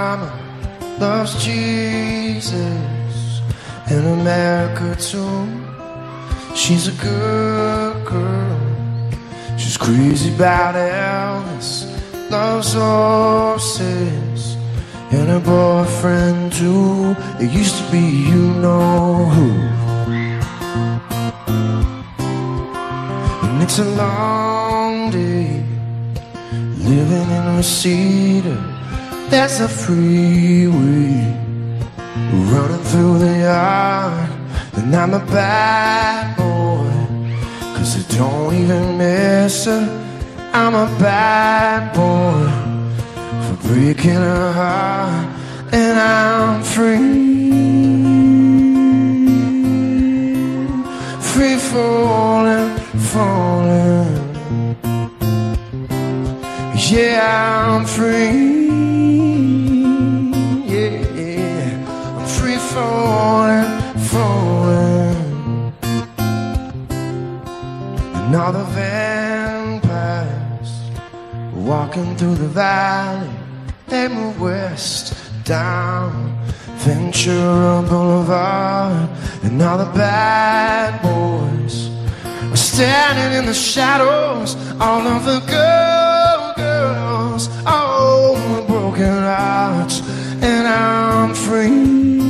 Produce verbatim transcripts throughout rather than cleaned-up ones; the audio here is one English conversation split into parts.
mama loves Jesus and America too. She's a good girl, she's crazy about Elvis, loves horses and her boyfriend too. It used to be you know who. And it's a long day living in Reseda. There's a freeway running through the yard, and I'm a bad boy, 'cause I don't even miss her. I'm a bad boy for breaking her heart, and I'm free, free falling, falling. Yeah, I'm free. Yeah, I'm free falling, falling. And all the vampires walking through the valley, they move west down Ventura Boulevard. And all the bad boys are standing in the shadows. All of the girls, girls, oh, the broken hearts, and I'm free.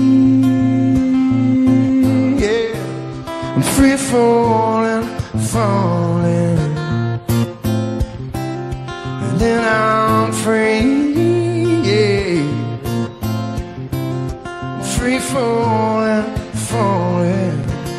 Yeah, I'm free falling, falling, and then I'm free. Yeah, I'm free falling, falling.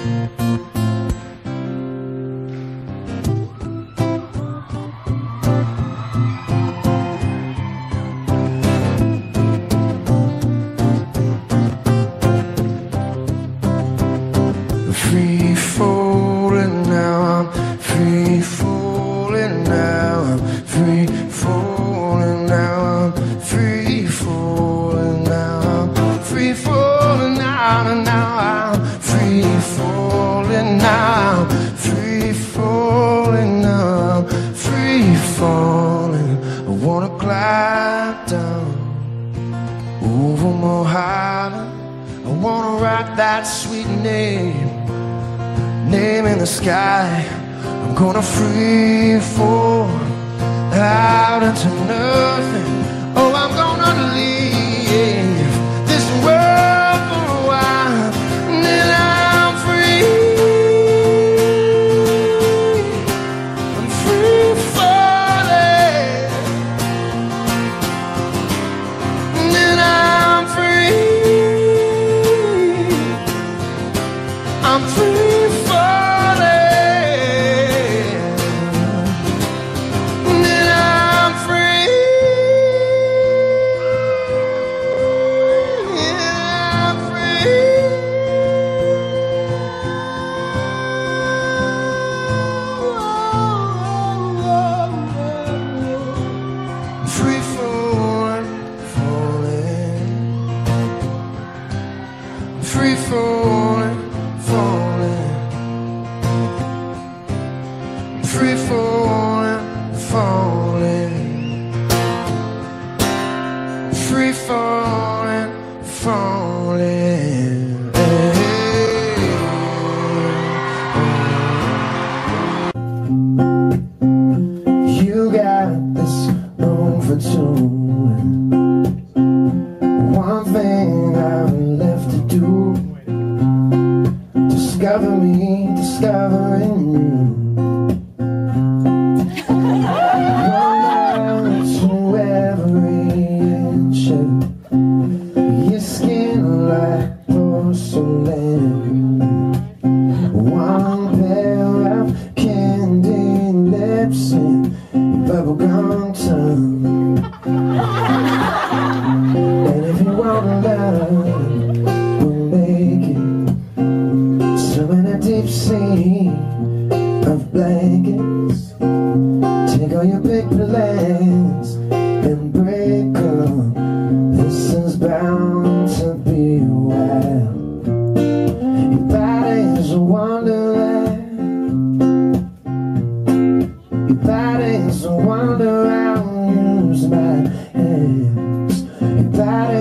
Free falling now, I'm free falling now, I'm free falling now, I'm free falling now, I'm free falling now, and now I'm free falling now, I'm free falling now, I'm free falling. I wanna glide down over Mojave, I wanna rock that sweet name, name in the sky. I'm gonna free fall out into nothing. Oh, I'm gonna leave this world for a while, and then I'm free. I'm free falling, and then I'm free. I'm free. Free falling, falling. Free falling, falling. Free falling, falling. Free falling, falling. You got this room for two. One thing I've left to do, discover me, discovering you. One to every inch of your skin like porcelain. One pair of candy lips and bubblegum tongue. And if you want love, we'll make it. Swim in a deep sea of blankets. Take all your big plans and break them. This is bound to be wild. Your body's a wonderland. Your body's a wonder. I'll use my hands. Your body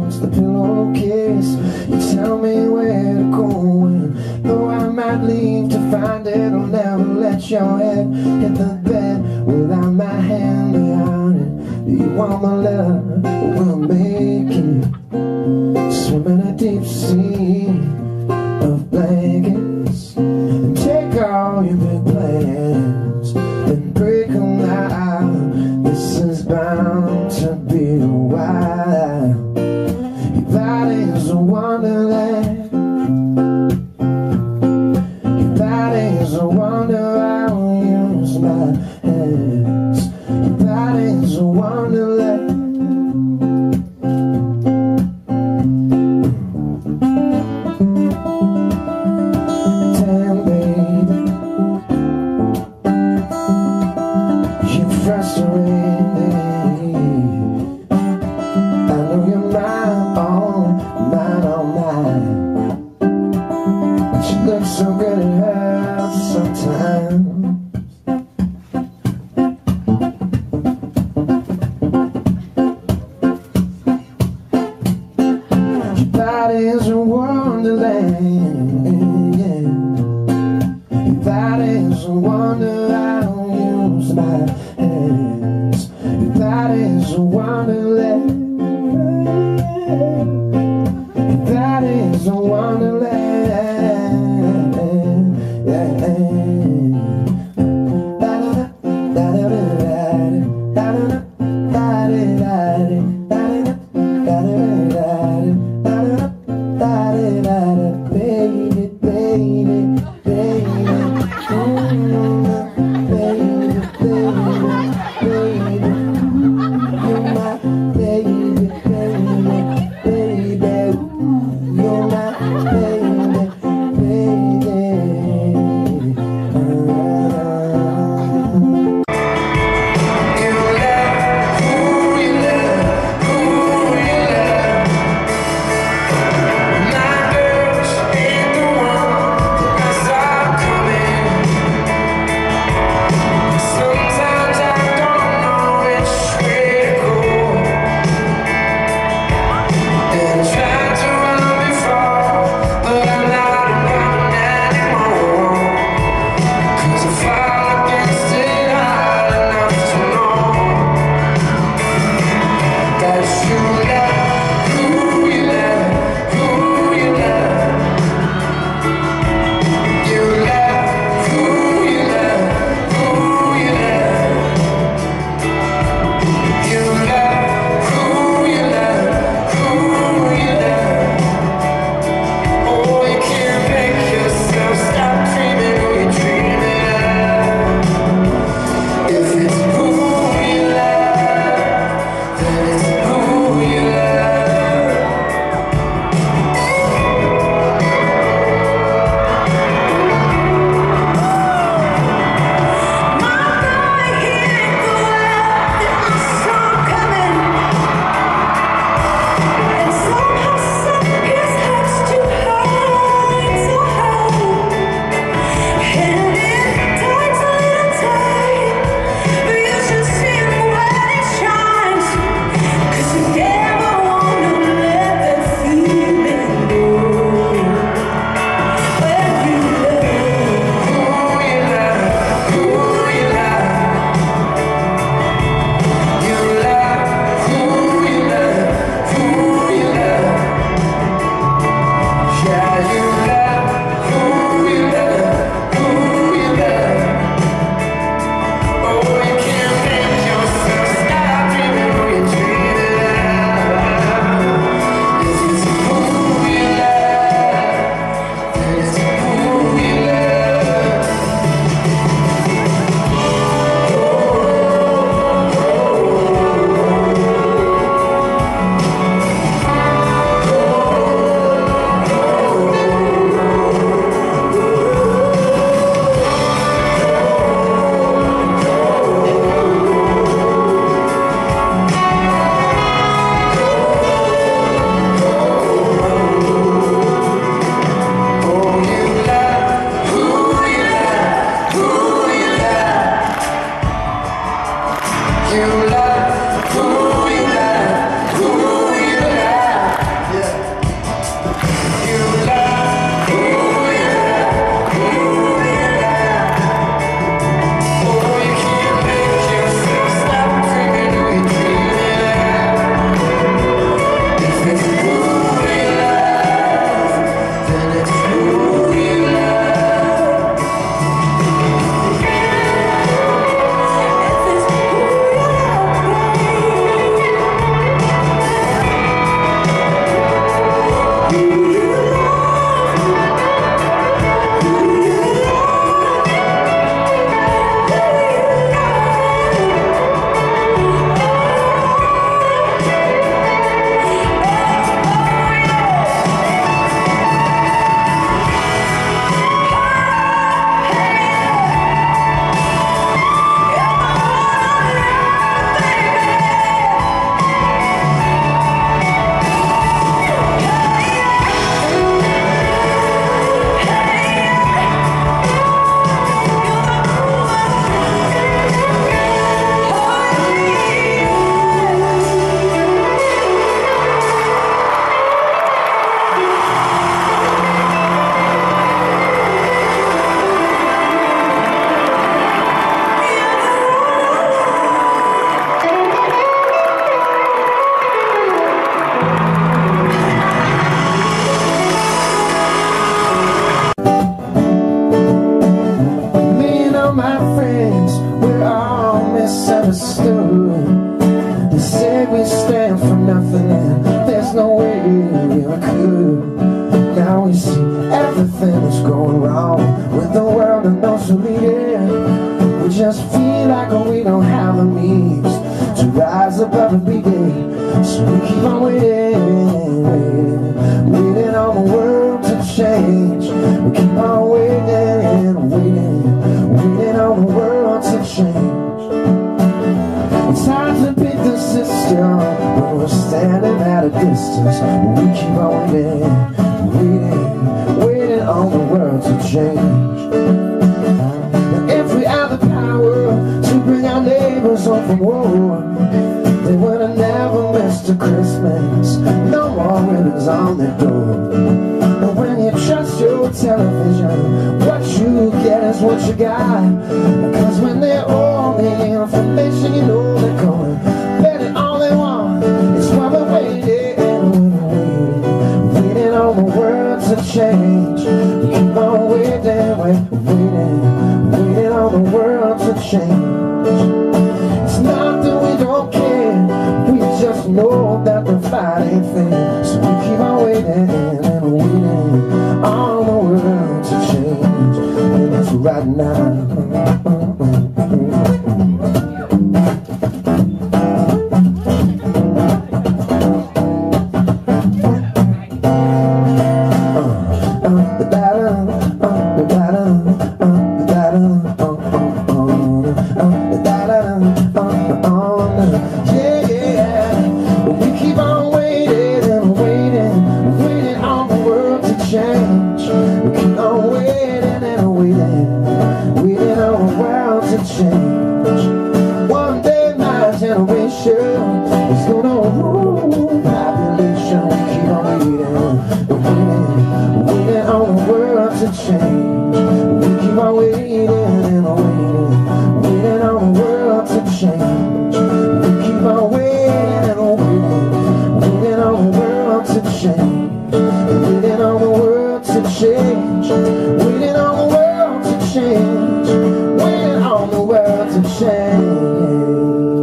it's the pillowcase. You tell me where to go, and though I might leave to find it, I'll never let your head hit the bed without my hand behind it. You want my love, we'll make it. Swim in a deep sea of blankets, and take all your big plans and break them out. This is bound to be a while. Your body's a wonderland. Your body's a wonder. I'll use my hands. Your body's a wonderland. Frustrating me. I know you're mine, oh, mine, oh, mine. But you look so good it hurts sometimes. Your body is a wonderland, yeah. Your body is a wonder. I'll use my hands. Your body's a wonderland. Your body's a wonderland. Yeah. Da da da da da da da da da da da da da da da da da. way we could. Now we see everything that's going wrong with the world and those who lead it. We just feel like we don't have the means to rise above and be great. So we keep on waiting, waiting, waiting on the world to change. We keep on waiting, waiting, waiting on the world to change. It's hard to beat the system when we're standing at a distance. We keep on waiting, waiting, waiting on the world to change. And if we had the power to bring our neighbors home from war, they would have never missed a Christmas. No more ribbons on their door. And when you trust your television, what you get is what you got. Because when they're all the information, you know they're going bet it all they want. It's why we're waiting, we're waiting, waiting on the world to change. We keep on waiting, we're waiting, waiting on the world to change. It's not that we don't care, we just know that the fight ain't fair. So we keep on waiting and waiting on the world to change. And it's right now. One day my generation is gonna rule population. We keep on waiting, waiting, waiting on the world to change. We keep on waiting and waiting, waiting on the world to change. We keep on waiting and waiting, waiting on the world to change. Waiting on the world to change. Waiting on the world to change. Waiting on the world to change.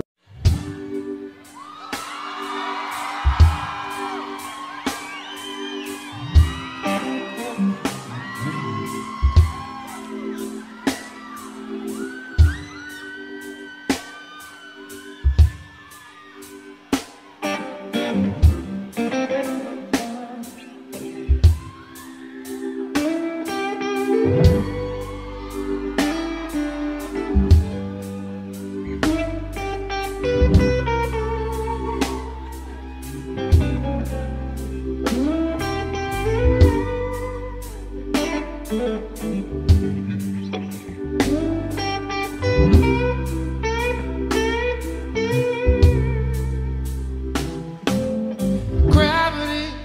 Gravity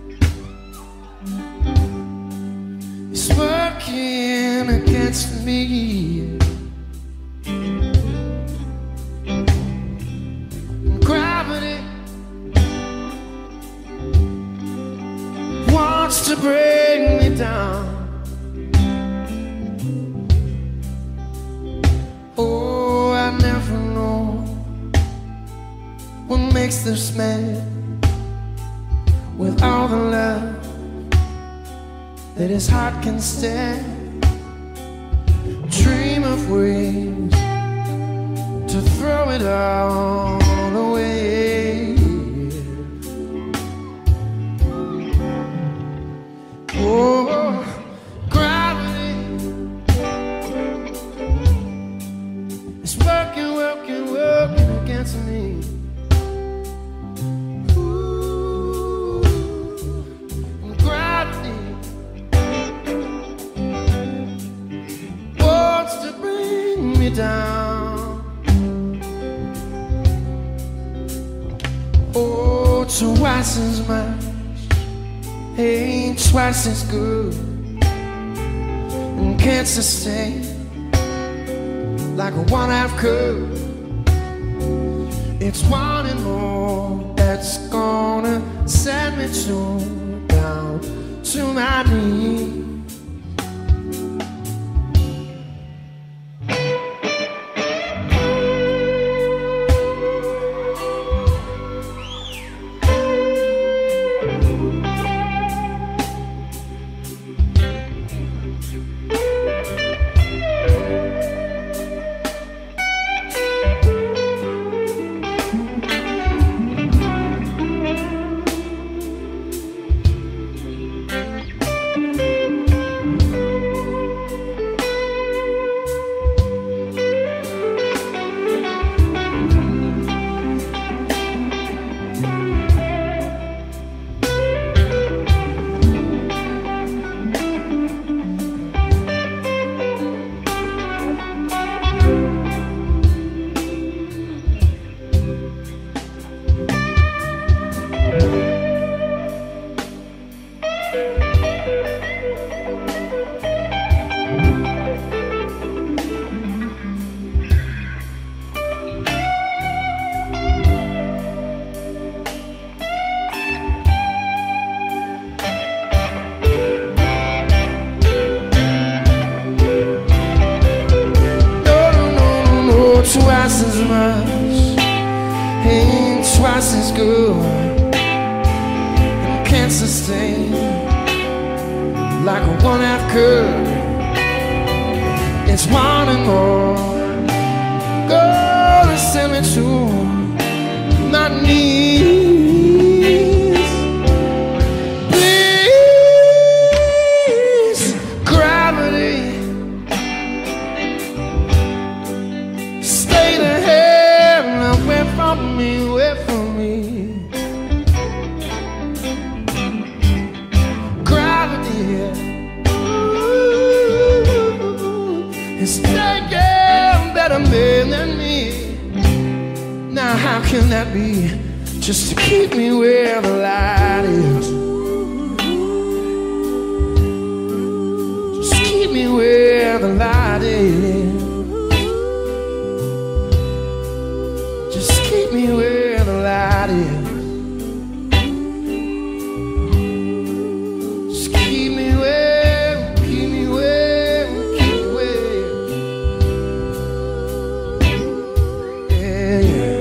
is working against me. Gravity wants to bring me down. Oh, I never know what makes this man with all the love that his heart can stand. Dream of ways to throw it all away. Oh, gravity is working, working, working against me. Ooh, gravity wants to bring me down. Oh, twice as much ain't twice as good, and can't sustain like a one-half could. It's wanting more that's gonna send me to down to my knees. Twice as much ain't twice as good, and can't sustain like a one half could. It's wanting more, gonna send me to my knees. Please, gravity, from me, away from me. Gravity ooh, is taking better men than me. Now how can that be? Just to keep me where the light is. Just keep me where the light is. Just keep me where the light is. Just keep me where, keep me where, keep me where. Yeah, yeah.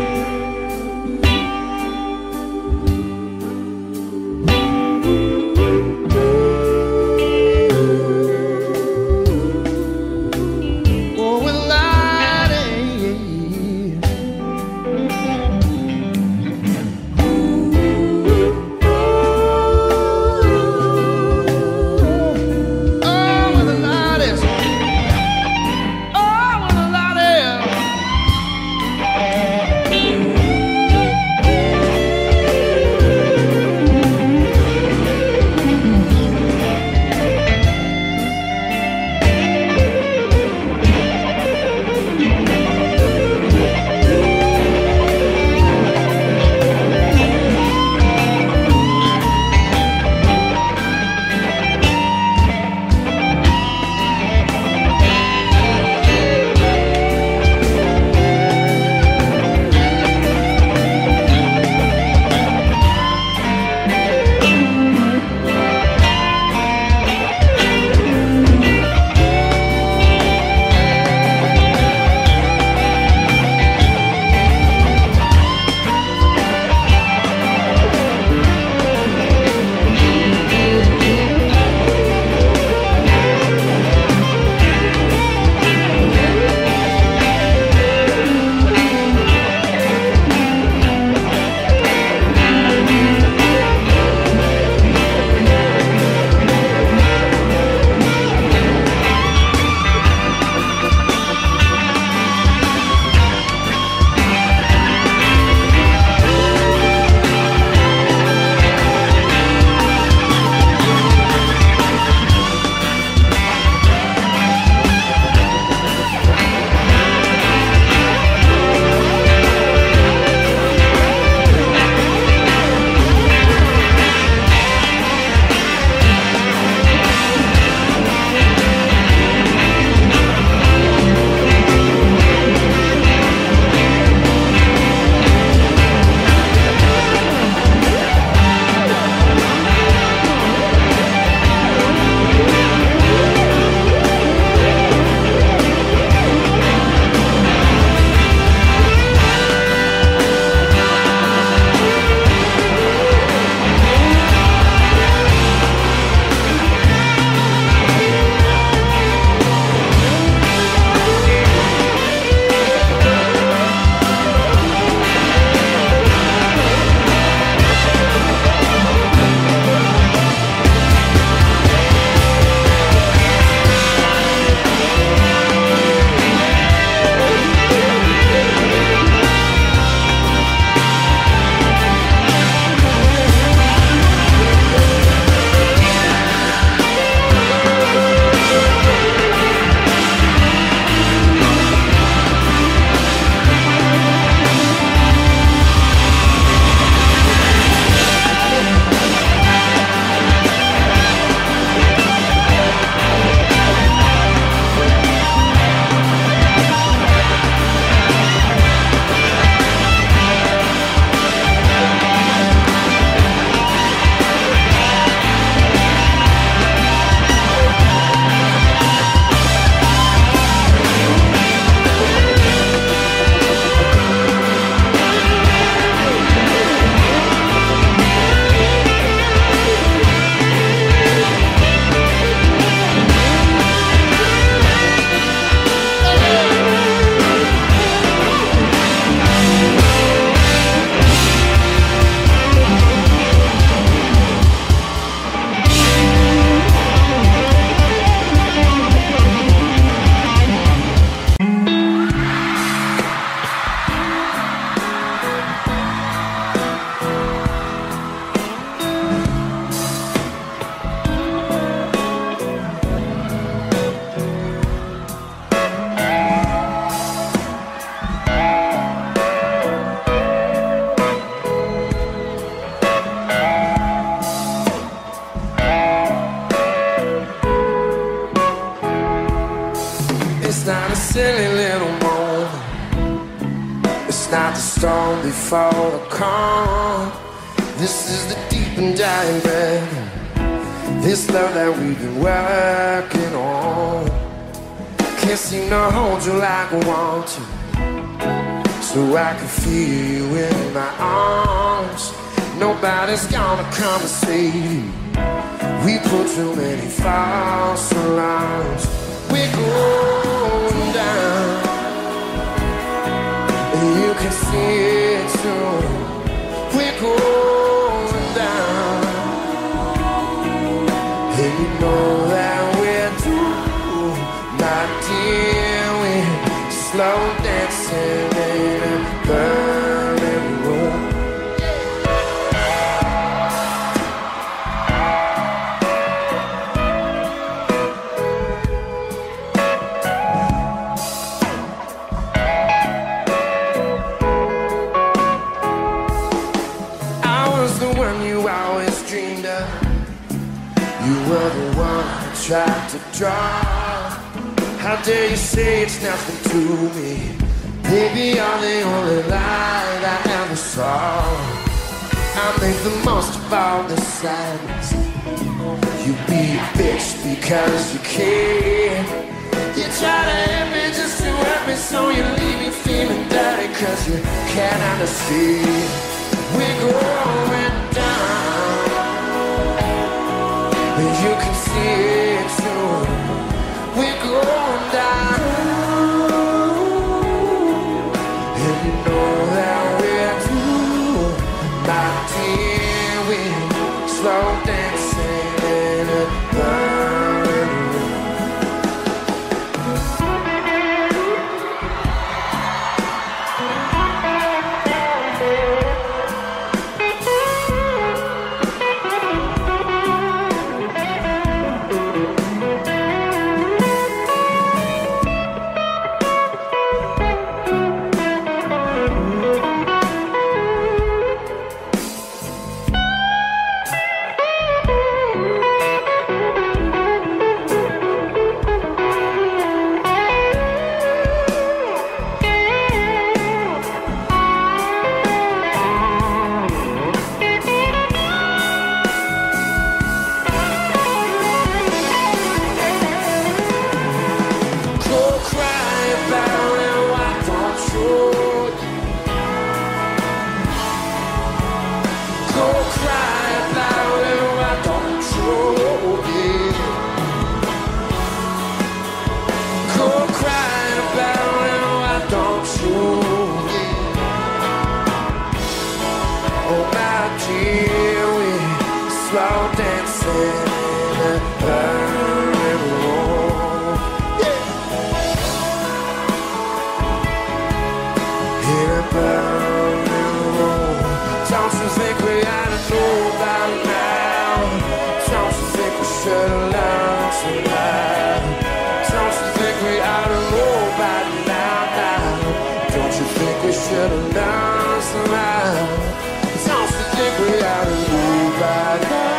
silly little moment. It's not the storm before the calm. This is the deep and dying breath. This love that we've been working on. Can't seem to hold you like I want to, so I can feel you in my arms. Nobody's gonna come and save you. We put too many false alarms. We're going down, and you can see it too. We're going down, and you know that we're through, my dear. We're slow dancing in a burning room. You were the one I tried to draw. How dare you say it's nothing to me? Baby, you're the only light I ever saw. I make the most of all the sadness. You be a bitch because you care. You try to help me just to help me, so you leave me feeling dirty cause you can't understand. We're going down, you can see it too. We're going down, and you know that we're through, my dear. We're slow dancing in a burning room. Slow dancing in a burning room. Yeah. In a burning room. Don't you think we ought to know by now? Don't you think we should have learned to love? Don't you think we ought to know by now, now? Don't you think we should have learned to love? Don't you think we ought to know by now?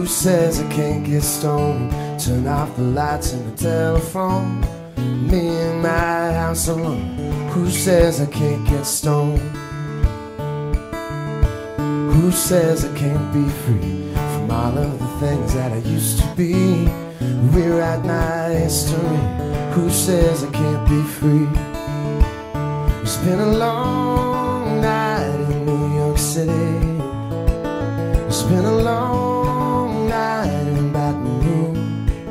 Who says I can't get stoned? Turn off the lights and the telephone. Me in my house alone. Who says I can't get stoned? Who says I can't be free from all of the things that I used to be? Rewrite my history. Who says I can't be free? It's been a long night in New York City. It's been a long night in Baton Rouge.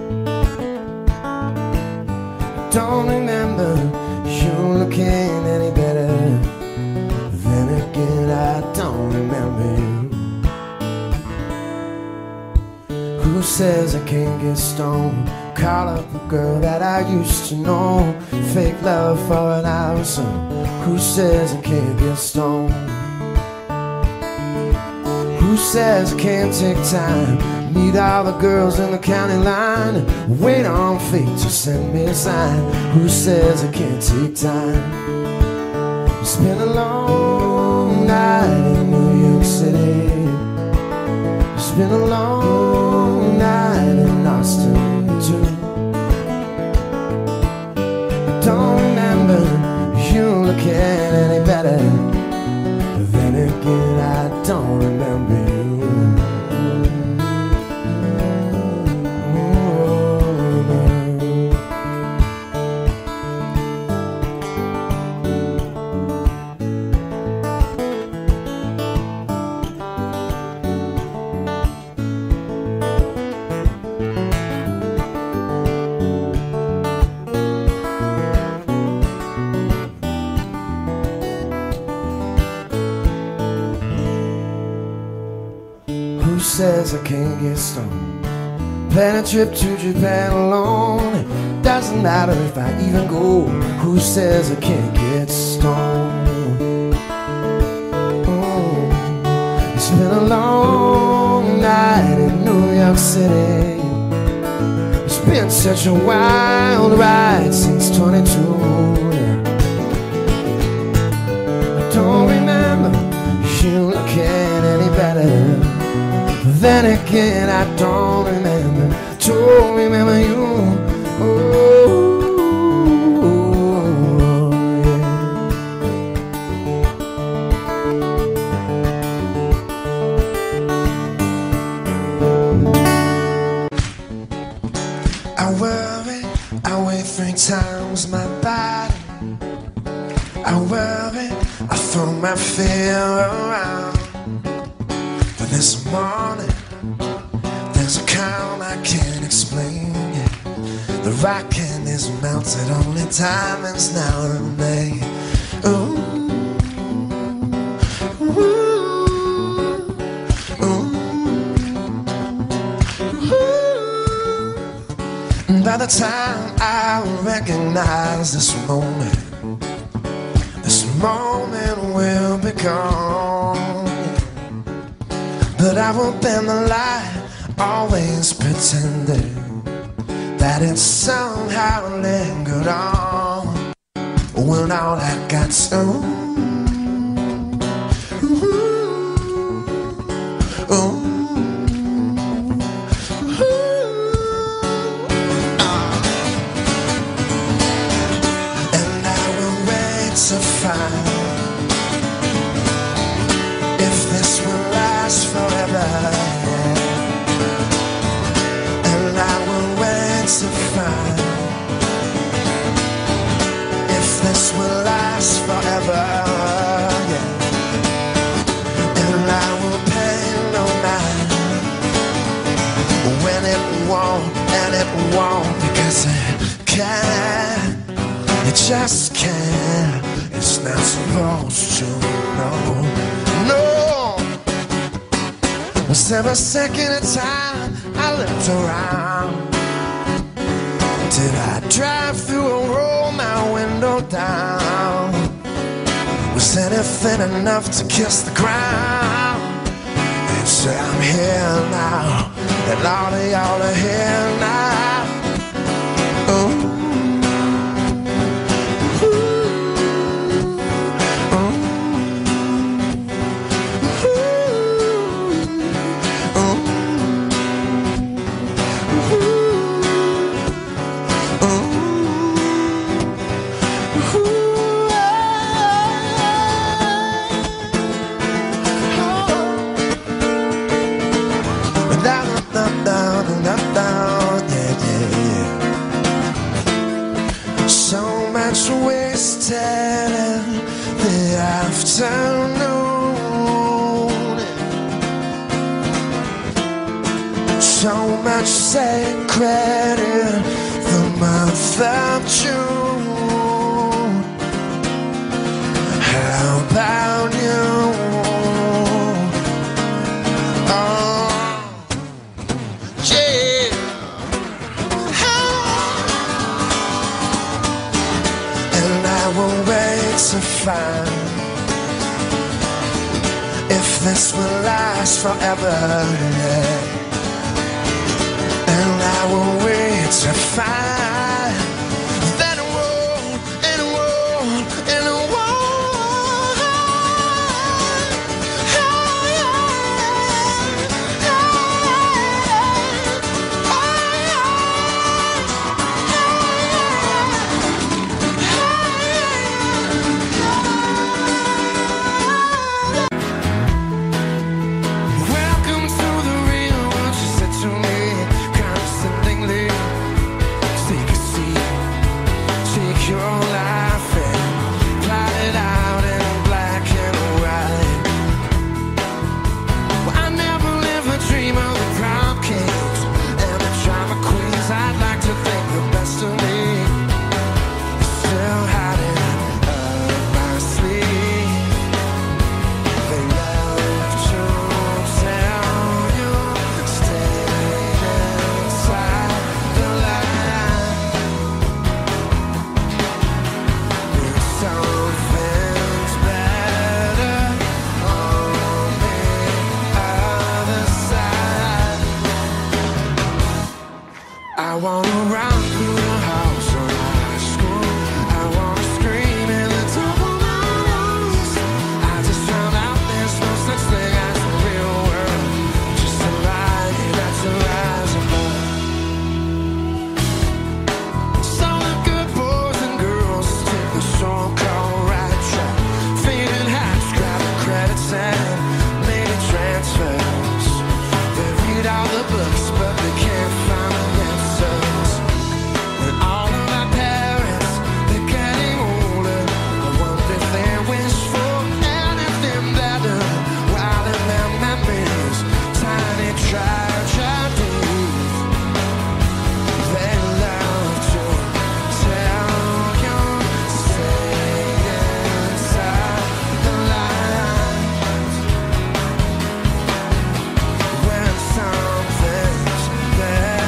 Don't remember you looking any better. Then again, I don't remember you. Who says I can't get stoned? Call up a girl that I used to know. Fake love for an hour or so. Who says I can't get stoned? Who says I can't take time? Meet all the girls in the county line and wait on fate to send me a sign. Who says I can't take time? It's been a long night in New York City. It's been a long night in Austin too. I don't remember you looking any better. Then again, I don't remember you. Who says I can't get stoned? Plan a trip to Japan alone. It doesn't matter if I even go. Who says I can't get stoned? Oh, it's been a long night in New York City. It's been such a wild ride since twenty-two. I don't remember you looking any better. Then again, I don't remember, don't remember you. Oh, yeah. I worry, I weigh three times my body. I worry, I throw my fear around. But this morning, there's a calm I can't explain. Yeah. The rocking is melted, only diamonds now remain. Ooh, ooh, ooh, ooh. And by the time I recognize this moment, this moment will be gone. But I will bend the light, always pretending that it somehow lingered on. When all I got to ooh, ooh, ooh, uh. And I will wait to find if this will last forever. And I will wait to find if this will last forever. Yeah. And I will pay no mind when it won't, and it won't, because it can't, it just can't. It's not supposed to, no, no. Was every second of time I looked around? Did I drive through or roll my window down? Was anything enough to kiss the ground? They'd say I'm here now, and all of y'all are here now. Ooh. down, down, down, down, yeah, yeah, yeah. So much wasted in the afternoon. So much sacred in the month of June. How about you? To find if this will last forever, yeah. And I will wait to find that it won't, it won't, it won't. I wanna run through the house or high school. I wanna scream in the top of my lungs. I just found out there's no such thing as the real world, just a lie that's a rise above. Some of the good boys and girls take the so-called right track, faded hats, grabbing credits and made transfers. They read all the books, but they can't find the answers. And all of my parents, they're getting older. I wonder if they wish for anything better, while in their memories, tiny tragedies. They love to tell you to stay inside the lines when something's there.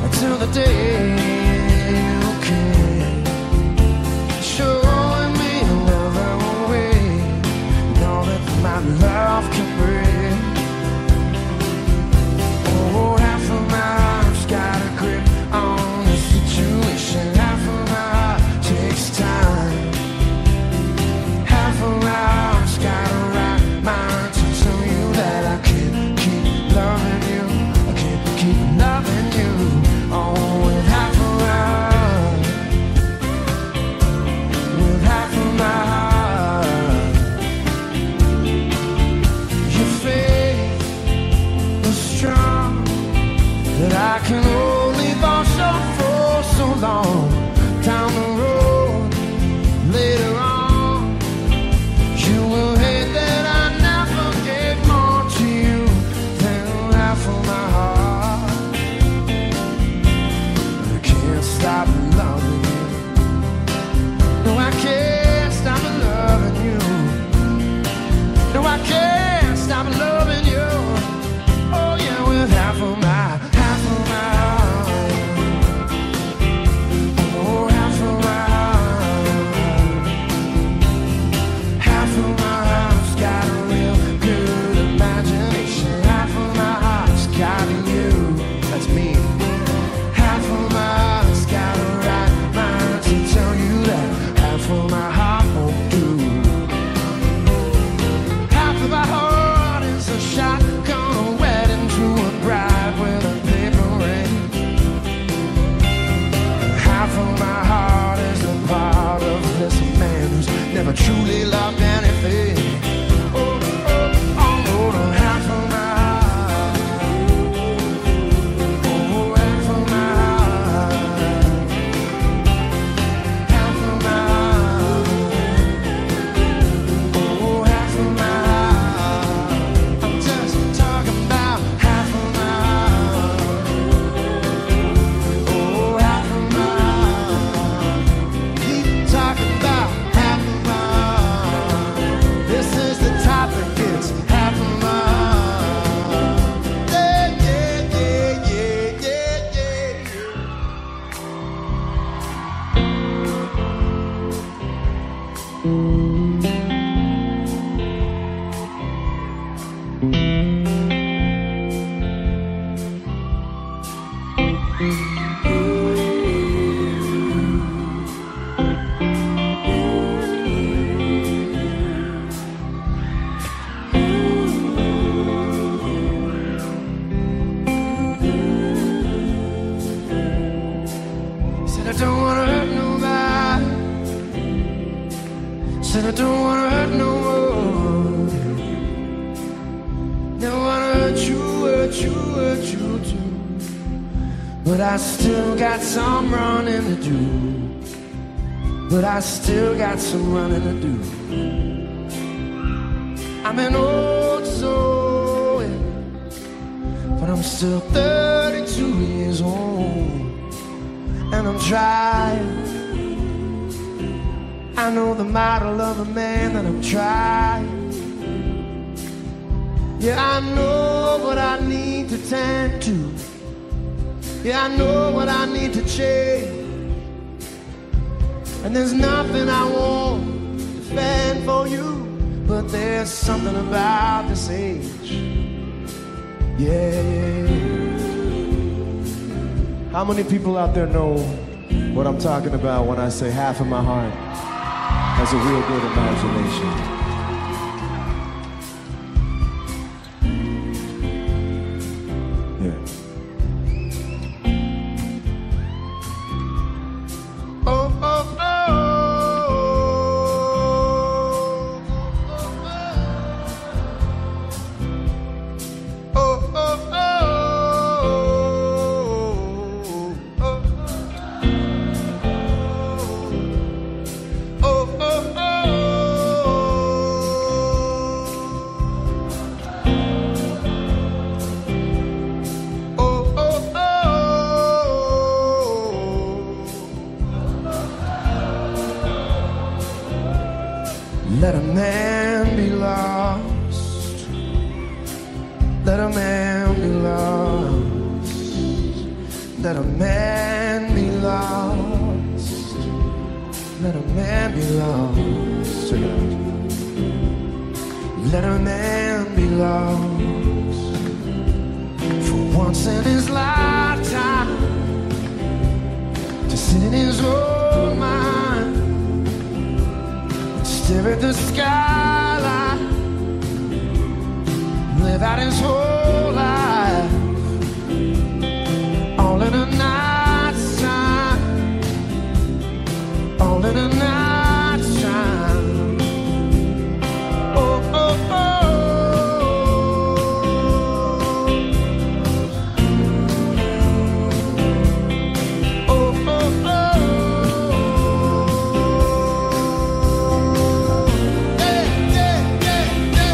until the day you came, showing me another way, and all that my love can bring. Oh, half of my heart's got a grip on the situation. Half of my heart takes time. Half of my heart's got a right mind to tell you that I can't keep loving you. I can't keep loving you. Oh, with half of my heart, with half of my heart. Your faith was strong, that I can only bounce up for so long. Down the road, later on, you will hate that I never gave more to you than half of my heart. I can't stop loving you. No, I can't stop loving you. No, I can't stop loving you. Oh yeah, with half of my, half of my heart. Oh, half of my heart. Half of my heart's got a real good imagination. Half of my heart's got you. That's me. Half of my heart's got a right mind to tell you that half of my heart won't do. Half of my heart is a shotgun wedding to a bride with a paper ring. Half of my heart is the part of this man who's never truly loved anything. Oh, oh, oh, oh, half of my heart. Oh, half of my heart. Half of my heart. Oh, half of my heart. I'm just talking about half of my heart. Oh, half of my heart. Keep talking about half of my heart. This is the topic, it's half of my heart. Yeah, yeah, yeah, yeah, yeah, yeah. Said I don't wanna hurt nobody. Said I don't wanna hurt no more. Never wanna hurt you, hurt you, hurt you too. But I still got some running to do. But I still got some running to do. I'm an old soul, yeah, but I'm still thirty-two years old. And I'm trying. I know the model of a man that I'm trying. Yeah, I know what I need to tend to. Yeah, I know what I need to change. And there's nothing I won't defend for you. But there's something about this age. Yeah, yeah, yeah. How many people out there know what I'm talking about when I say half of my heart has a real good imagination? Yeah. Oh, oh, oh. Oh, oh, oh. Oh, oh, oh. Let a man be lost. Let a man be lost. Check it out. Let a man be lost for once in his lifetime, to sit in his own mind, stare at the skyline, live out his whole life, all in a night's time, all in a night's time. Oh, oh, oh. Oh, oh, oh. Yeah, yeah, yeah, yeah,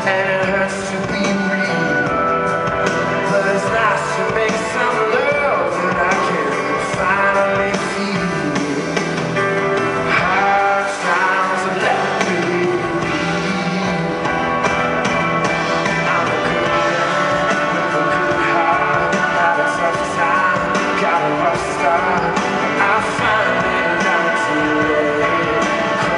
and it hurts to be real. But it's nice to make some love that I can finally feel. Hard times have left me. I'm a good man with a good heart. Had a tough time, got a rough start. I finally learned to let it go.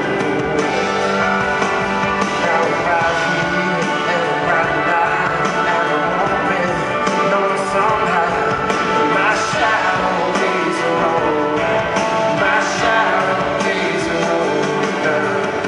Now I'm right here and I'm right now, and I'm hoping, knowing somehow my shadow days are over. My shadow days are over.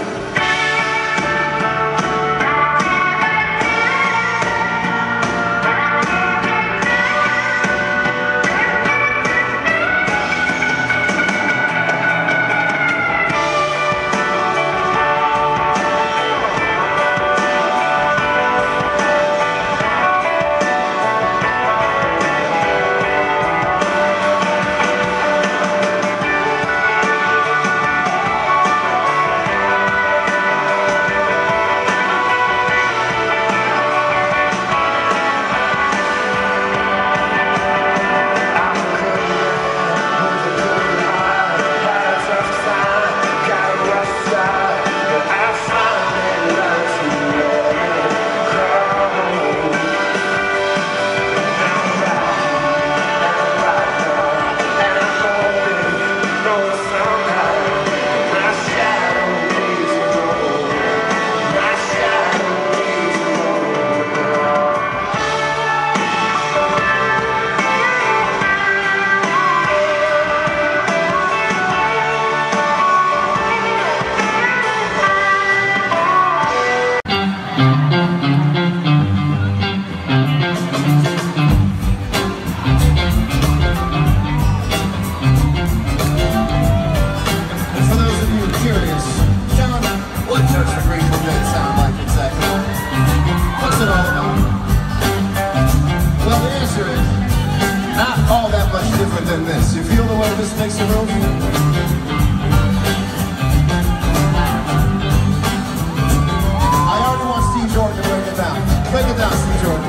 For those of you curious, John, what does the Grateful Dead sound like exactly? What's it all about? Well, the answer is not all that much different than this. You feel the way this makes a room? I already want Steve Jordan to break it down. Break it down, Steve Jordan.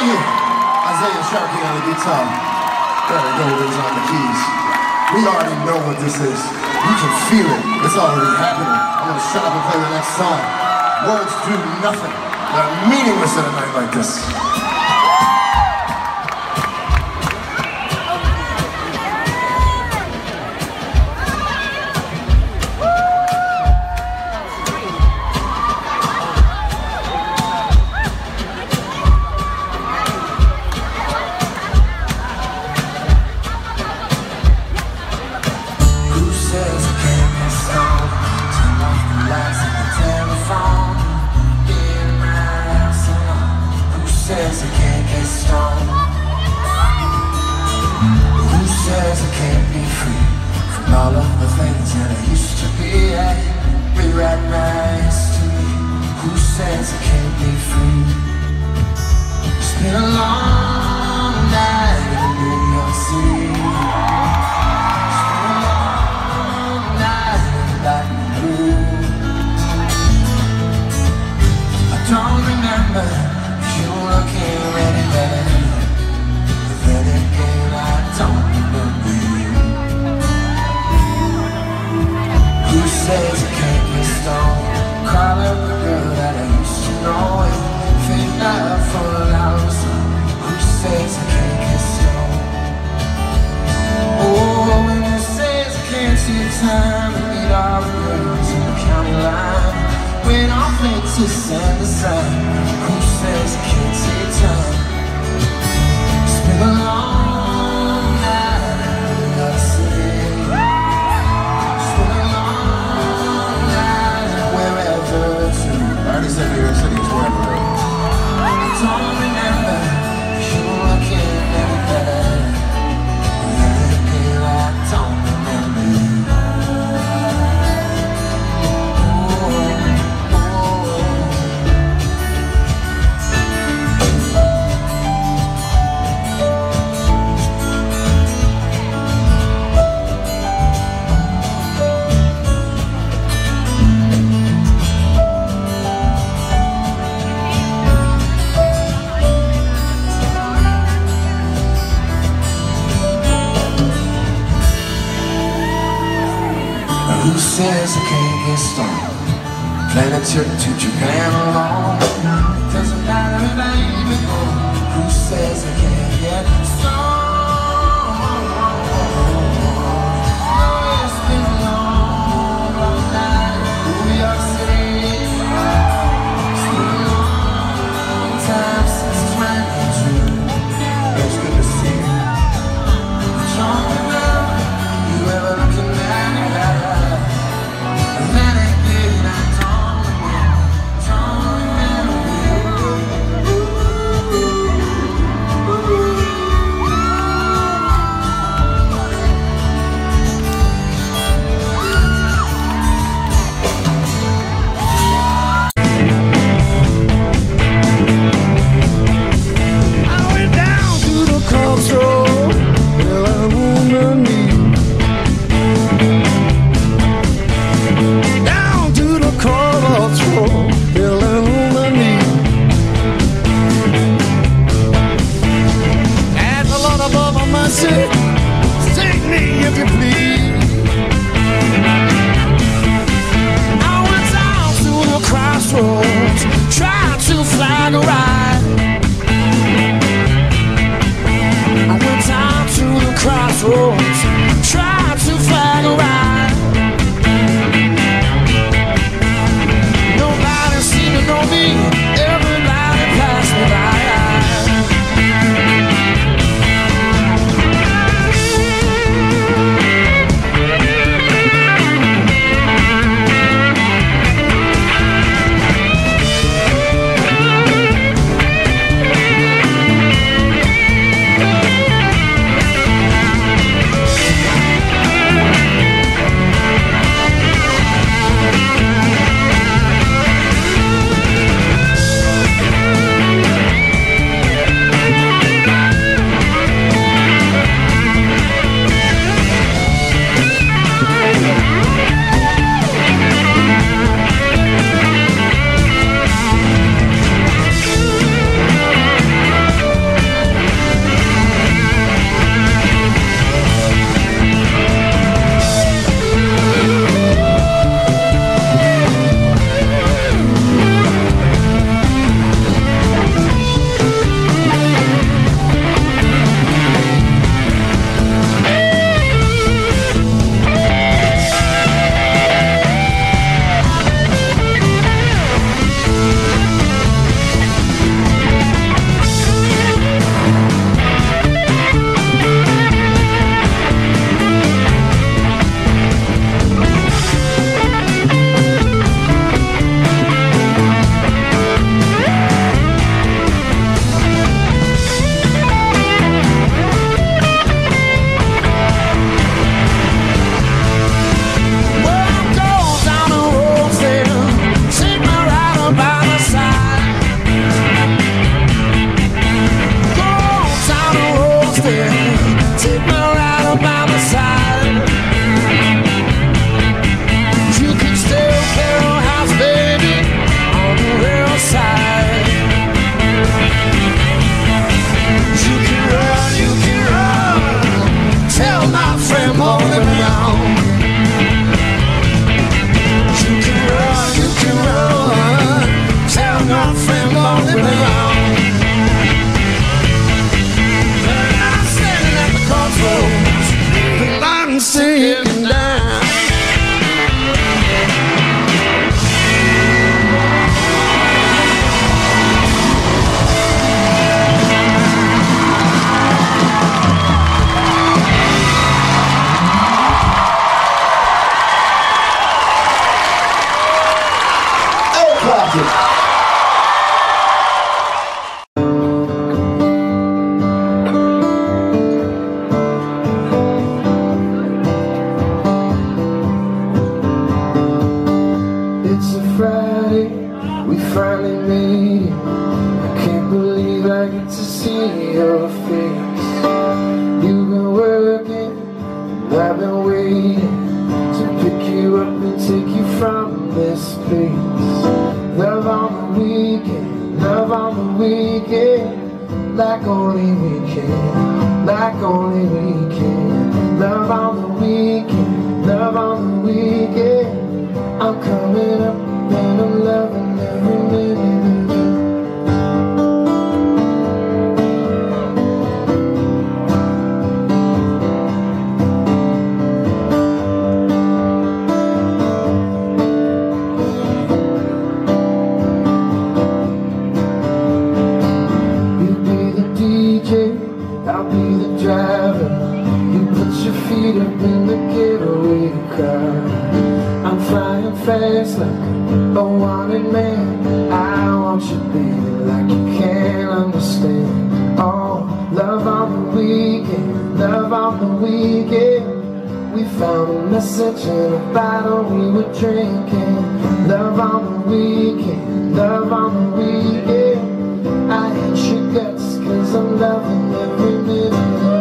you. Isaiah Sharkey on the guitar. Barry Goldings on the keys. We already know what this is. You can feel it. It's already happening. I'm gonna shut up and play the next song. Words do nothing. They're meaningless at a night like this. Says I can't get stoned? Who says I can't be free from all of the things that I used to be? I rewrite my history. Who says I can't be free? It's been a long night in New York City. It's been a long night in black and blue. I don't remember you looking ready, ready. But then again, I don't remember you. Who says I can't get stoned? Call up the girl that I used to know and fake love for hours. Who says I can't get stoned? Oh, and who says I can't take time to meet all the girls in the county line? Wait on faces and the sun. Who says I can't take time? It's been a long night in New York City. It's been a long night wherever to. I already said New York City is wherever. I don't remember you looking any better. Then again, I don't remember you. Who says I can't get stoned? Plan a trip to Japan alone. It doesn't matter if I even go. Who says I can't get stoned? Oh, it's been a long, long night in New York City. It's been a long time since twenty-two. It's good to see you. Don't remember you ever looking at me better. Then again, I don't remember, don't remember friend Molly Brown. And I'm standing at the crossroads, the light singing down. It's a Friday, we finally made it. I can't believe I get to see your face. You've been working, and I've been waiting to pick you up and take you from this place. Love on the weekend, love on the weekend, like only we can, like only we can. Love on the weekend, love on the weekend. I'm coming up and I'm loving every minute of it. You be the D J, I'll be the driver. You put your feet up in the getaway car. I'm flying fast like a wanted man. I want you, baby, like you can't understand. Oh, love on the weekend, love on the weekend. We found a message in a bottle we were drinking. Love on the weekend, love on the weekend. I hate your guts cause I'm loving every minute of it.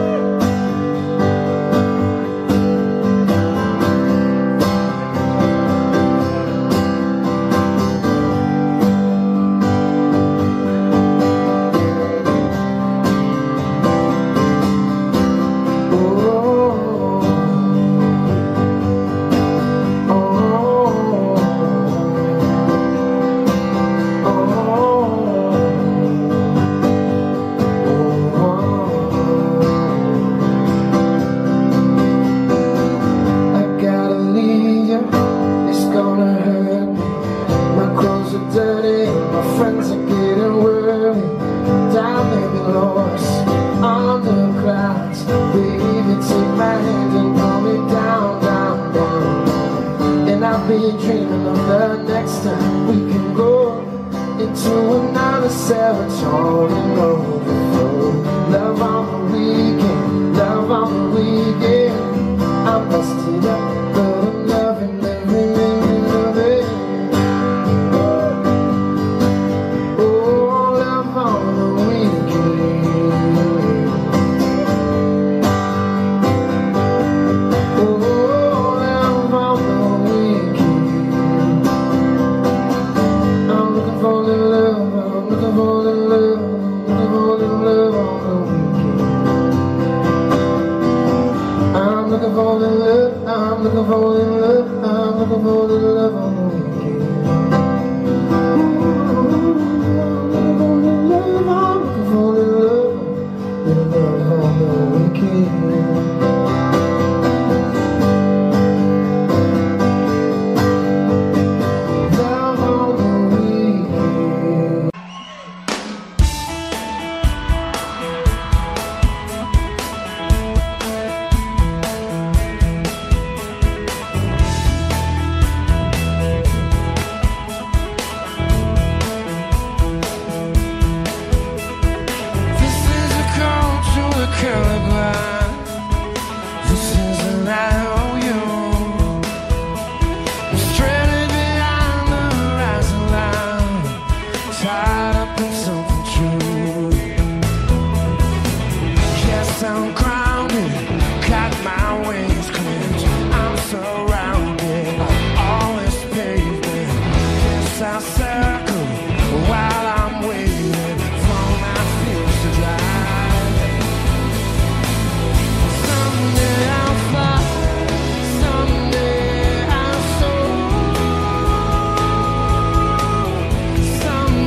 Dirty, my friends are getting worried. Down there we lost under clouds. Baby, take my hand and pull me down, down, down. And I'll be dreaming of the next time we can go into another serotonin and overflow. Love on the weekend, love on the weekend. I'm busted up, but I'm loving every minute of it. I'm looking for the love, I'm looking for the love, I'm looking for the love on the weekend. I'm looking for the love, the love on the weekend. This is a night on you. I'm stranded behind the horizon line, tied up in something true. Yes, I'm grounded, got my wings clenched. I'm surrounded by all this pavement. Yes, I circle while I'm waiting for my fuse to dry. Someday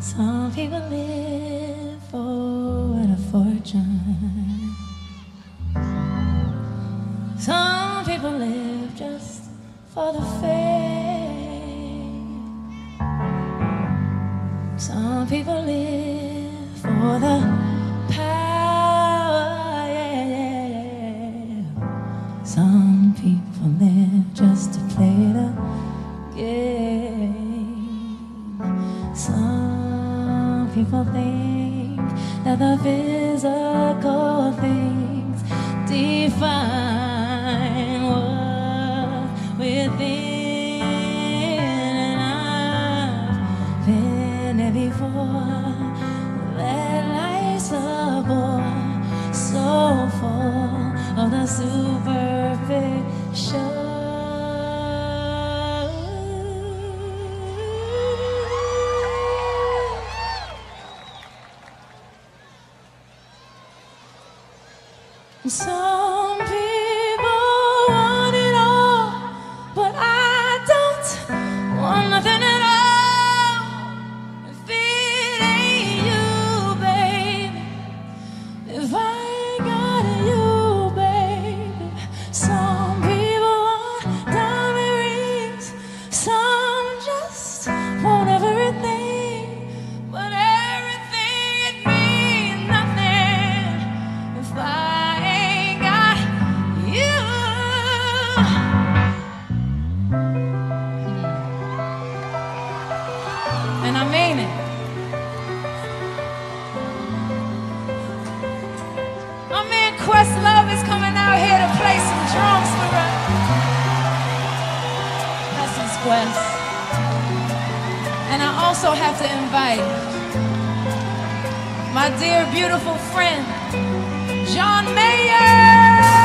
Some people live for a fortune. Some people live just for the fame. Some people live for the power, yeah, yeah, yeah. Some people live just to play the game. Some people think that the physical things define worth within, and I've been there before. That life's a bore so full of the superficial. Some people want it all, but I don't want nothing at all. If it ain't you, baby, if I ain't got you, baby. Some people want diamond rings, some just want everything, but everything it means nothing if I and I mean it. My man Questlove is coming out here to play some drums for us. That's his Quest. And I also have to invite my dear, beautiful friend, John Mayer.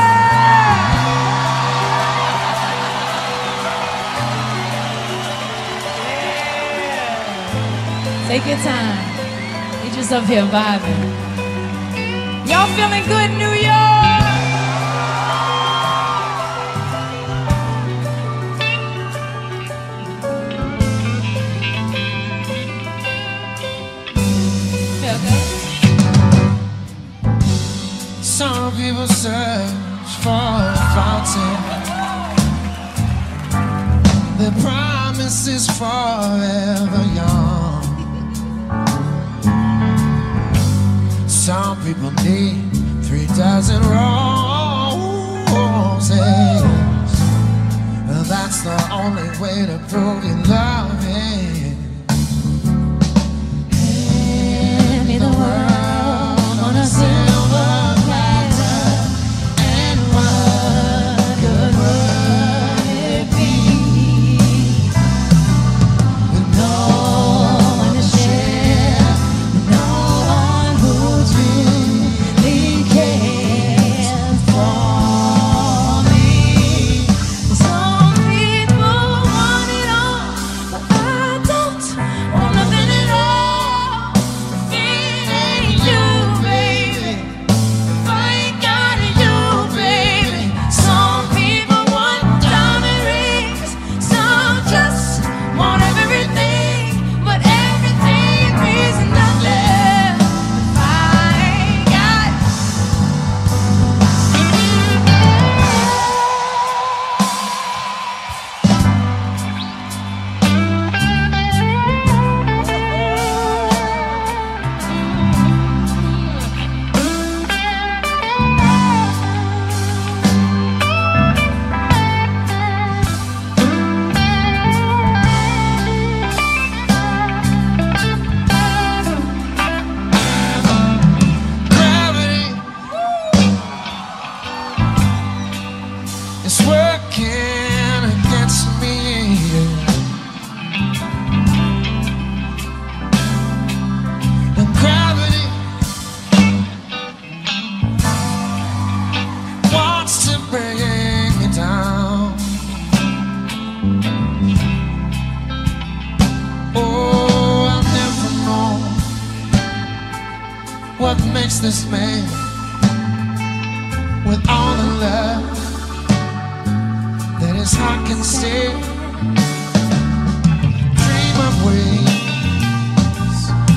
Take your time. You're just up here vibing. Y'all feeling good, New York? Feel good? Some people search for a fountain. Their promise is forever young. Some people need three dozen roses. That's the only way to prove you love it. Hand me the world on a silver platter, and what good would it be with no one to share, no one who really cares for me? Some people want it all, but I don't want nothing at all. If it ain't you, baby, if I ain't got you, baby. Some people want diamond rings, some just want everything, but everything means nothing if I ain't got. Gravity is working against me. And gravity wants to bring me down. Oh, I'll never know what makes this man, with all the love that his heart can still dream of ways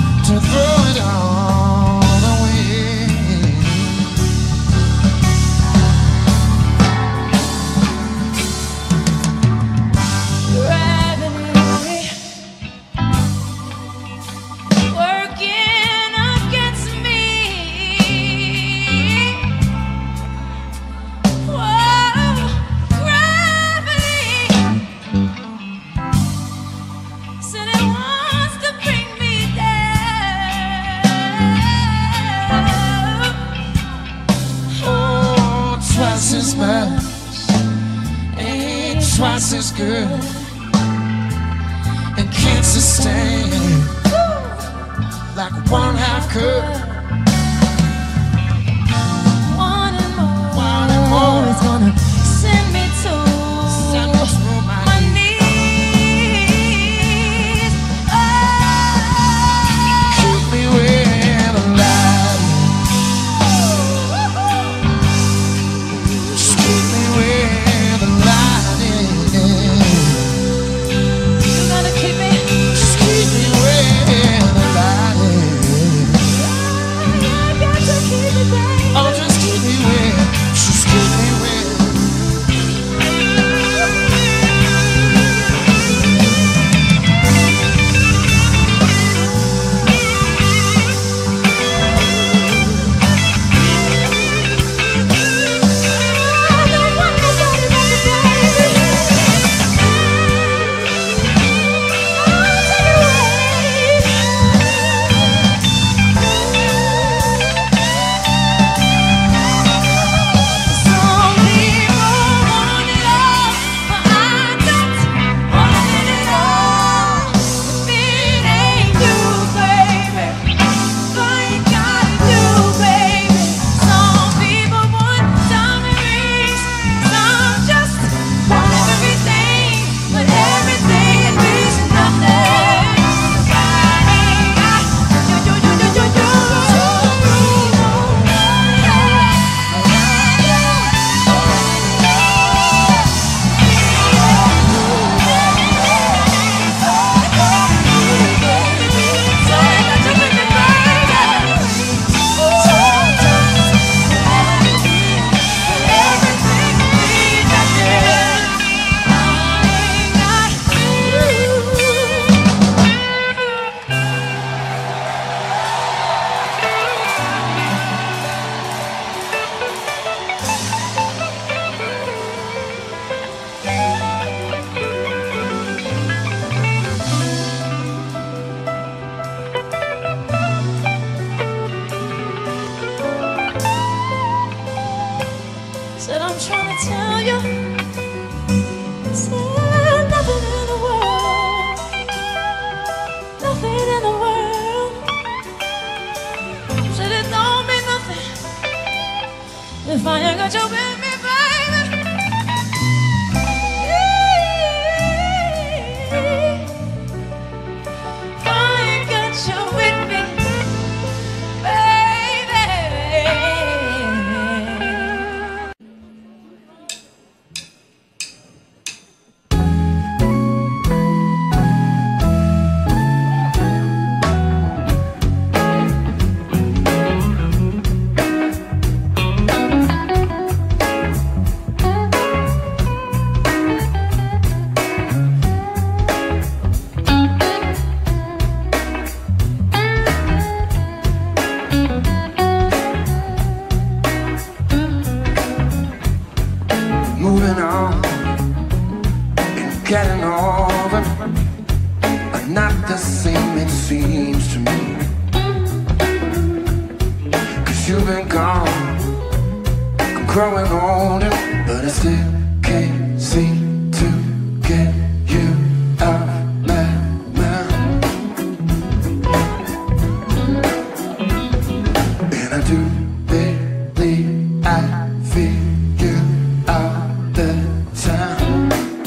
twice as good and can't sustain like one half could. One and more, One and more is gonna send me to, send me to my my knees. Oh. keep me where the light is. Just keep me where the light is. You gotta keep me. Just keep me where the light is. I got to keep it down. Oh, just keep me where, just keep me where. I don't want nobody but the baby. Oh, take it away. Some people want it all, but I don't want it all. If it ain't you, baby, I ain't got you, baby. Some people want diamond rings, some just want everything, but everything means nothing. I ain't got you, you, you, you, you, you. Said I'm trying to tell you, said nothing in the world, nothing in the world. Said it don't mean nothing if I ain't got you with me, baby. If I ain't got you with me, baby. Moving on and getting over are not the same, it seems to me. Cause you've been gone, I'm growing older, but I still can't seem to get you out my mind. And I do believe I feel you all the time.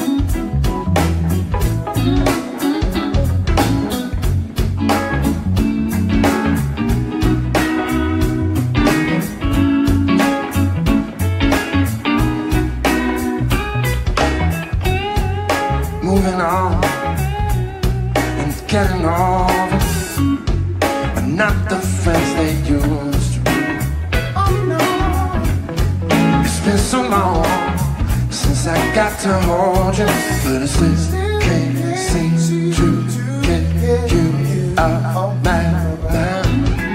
Moving on and getting over are not the friends they used to be. Oh no, it's been so long since I got to hold you, but I still can't seem to get you out of my mind.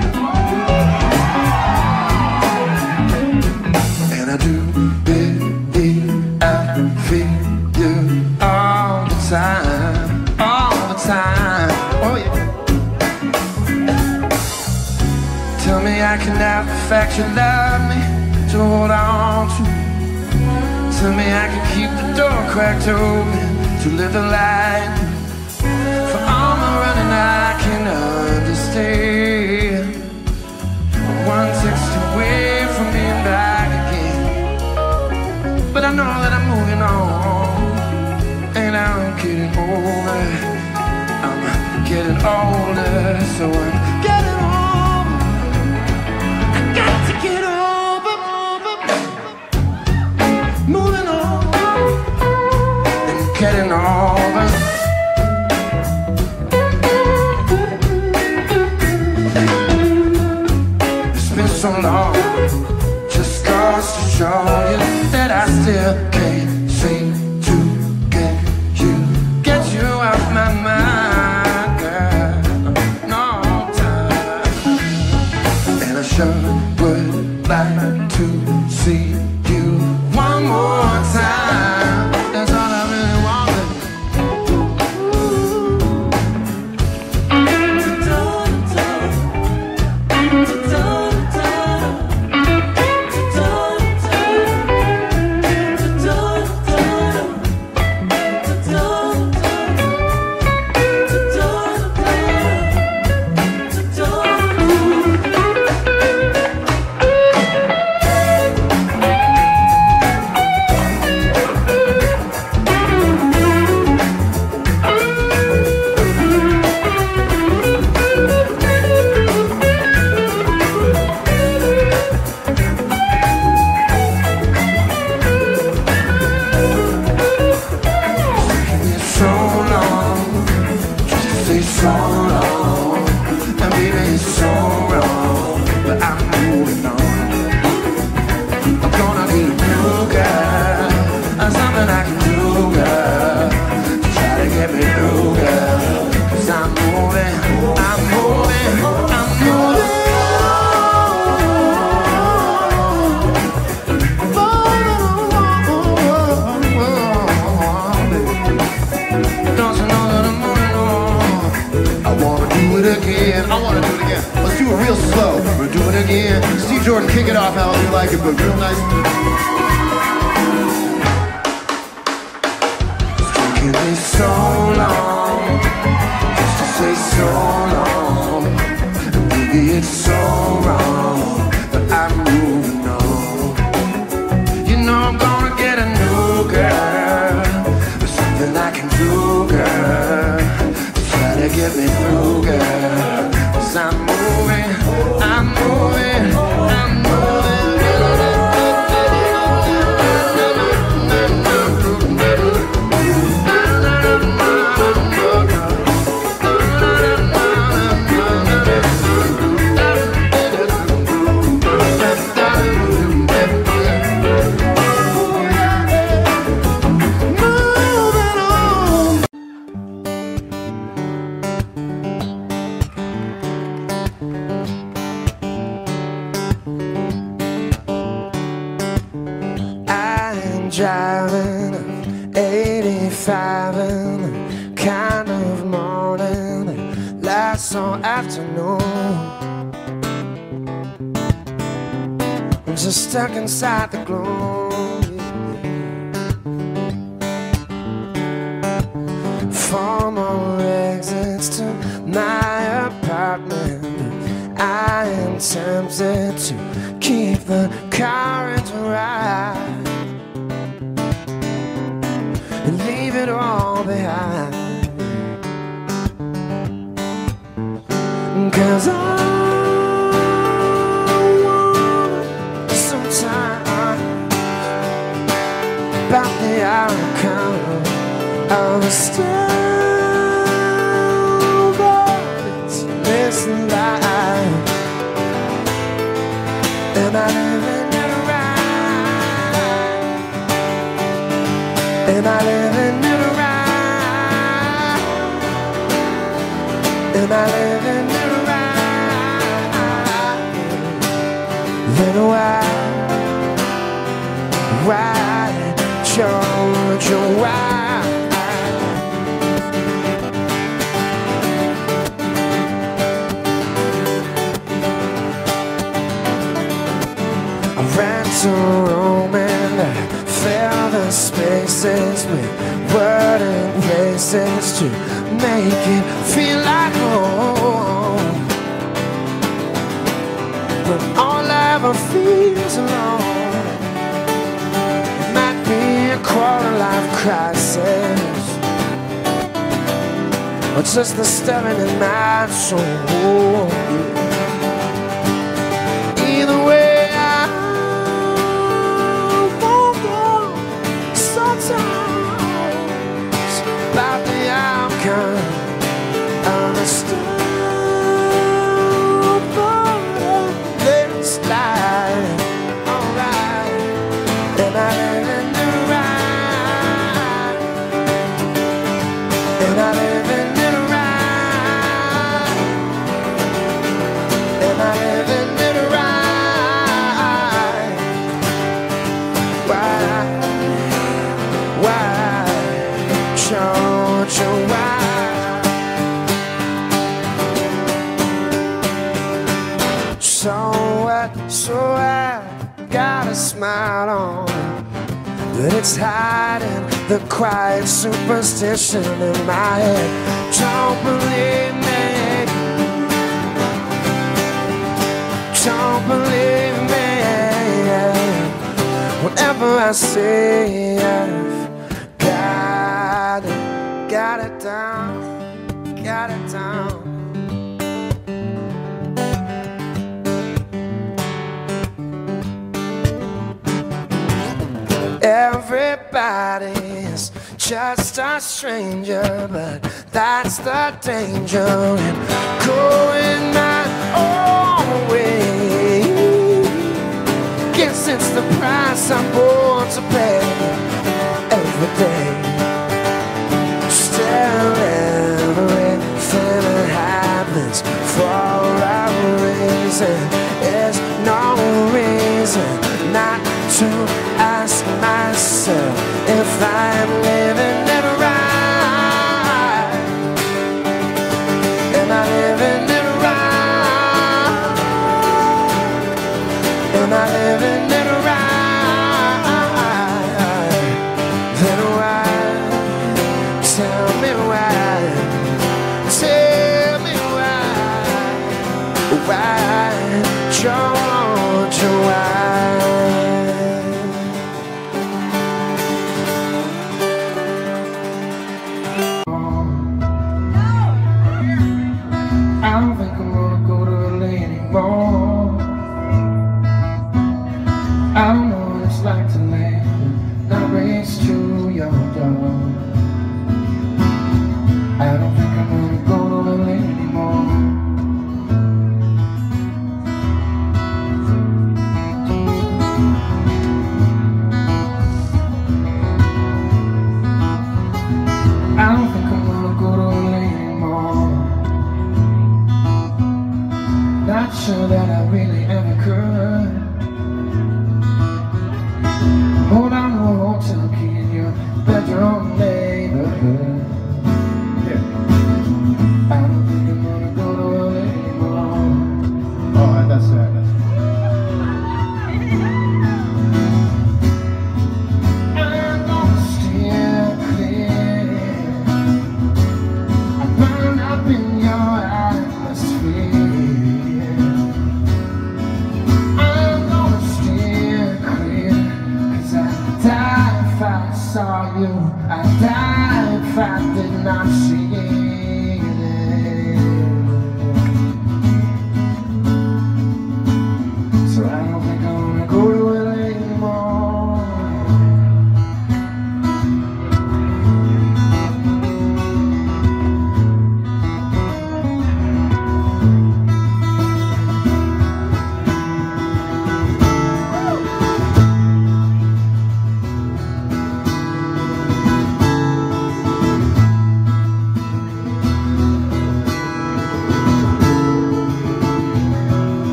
And I do believe I feel you all the time, all the time. Oh yeah. Tell me I can have the fact you love me to hold on to. Tell me I can keep the door cracked open to live the light. For all my running I can understand. One text away from being back again. But I know that I'm moving on, and I'm getting older. I'm getting older, so I'm getting older. I got to get over, moving on, and getting over. It's been so long, just lost to show you that I still can't seem to get you, get you out my mind, girl. No time. And I sure would like to see you one more time. That's all I really wanted. So long, and baby it's so wrong, but I'm moving on. I'm gonna be a new girl, and something I can do, girl, to try to get me through, girl. Cause I'm moving, I'm moving, I'm moving. Don't you know that I'm moving on? I wanna do it again. I wanna do it again. Let's do it real slow. We're doing it again. Steve Jordan, kick it off how you like it, but real nice. It's taking me so long just to say so long. And maybe it's so wrong, but I'm moving on. You know I'm gonna get a new girl. There's something I can do, girl, to get me through, girl. Cause I'm moving, I'm moving, I'm moving. Driving eighty-five in the kind of morning that lasts all afternoon. I'm just stuck inside the gloom. Four more exits to my apartment. I am tempted to keep the car and ride and leave it all behind. Cause I want some time about the outcome of a still voice in this life. Am I living it right? Am I living it right? Am I living it right? Then why, why, Georgia, why? I ran to Rome and I felt faces with wooden places to make it feel like home. But all I ever feels alone, it might be a quarter-life crisis, or just the stirring in my soul. Either way, I won't go. Sometimes about the outcome of the storm, but let's slide, alright. And I live in the ride, and I live in the ride, and I live in the ride. Why, why, Georgia, why? So what, so I got a smile on, but it's hiding the quiet superstition in my head. Don't believe me, don't believe me. Whatever I say, I've got it, got it down, got it down. Everybody's just a stranger, but that's the danger in going my own way. Guess it's the price I'm born to pay every day. Still everything that happens for a reason. There's no reason not to ask myself if I'm living it right. Am I living it right? Am I living it right? Then why? Tell me why. Tell me why. Why, Georgia, why? I don't think I'm gonna go to L A anymore. I don't know what it's like to land, not race to your door. I don't think I'm gonna go to L A anymore. I don't think I'm gonna go to L A anymore. Not sure that I really ever could. Hold on to a hotel key in your bedroom neighborhood. Yeah. I don't think I'm gonna go to L A anymore. Oh, that's sad. That's I'm gonna steer clear. I burn up in your atmosphere. I'm gonna steer clear, 'cause I die if I saw you. I die if I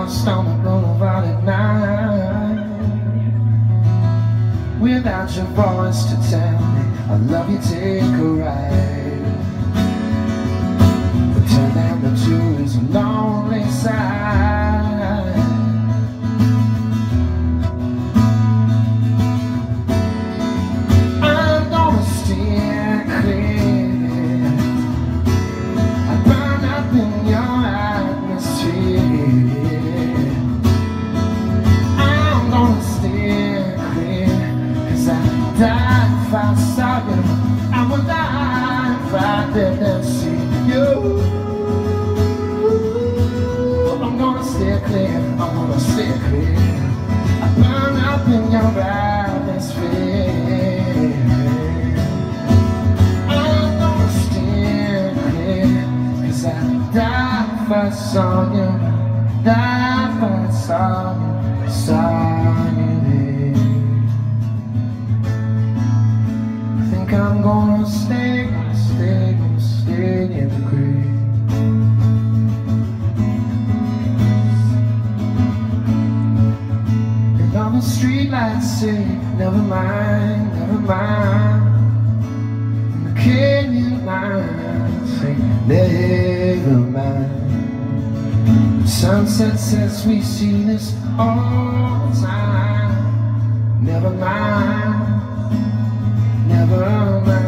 lost on the boulevard at night. Without your voice to tell me I love you, take a ride. Pretend that the two is a lonely side. I'm gonna steer clear. I burn up in your atmosphere. I'm gonna steer clear, 'cause I die if I saw you. I would die if I didn't see you. I'm gonna steer clear, I'm gonna steer clear. I burn up in your atmosphere. I'm gonna steer clear, 'cause I die if I saw you. Die if I saw you, saw you there. I think I'm gonna stay, stay, stay in the grave. And all the streetlights say, never mind, never mind. And the canyon lines say, never mind. The sunset says we see this all the time. Never mind, never mind.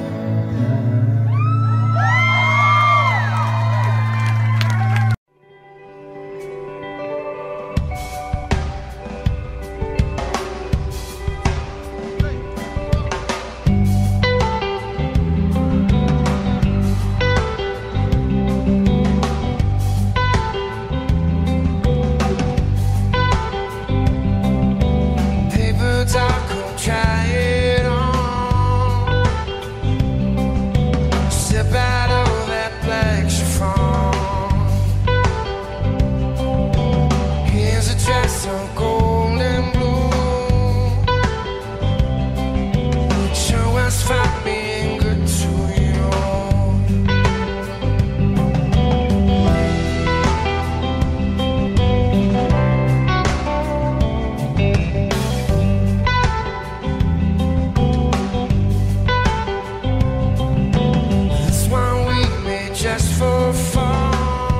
Paper talk, will try it on. Step out of that black chiffon. Here's a dress of gold and blue. Sure was fun being good to you. This one we made just for fun.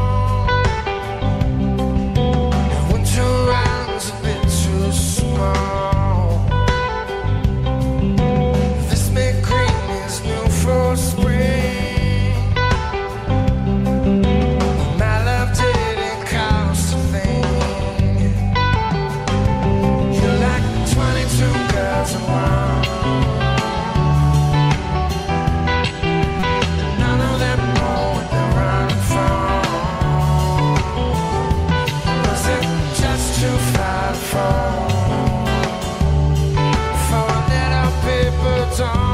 The winter round's a bit too small. This mint green is new for spring. My love didn't cost a thing. You're like twenty-two girls in one. None of them know what they're running from. Was it just too far to fall for a little paper doll?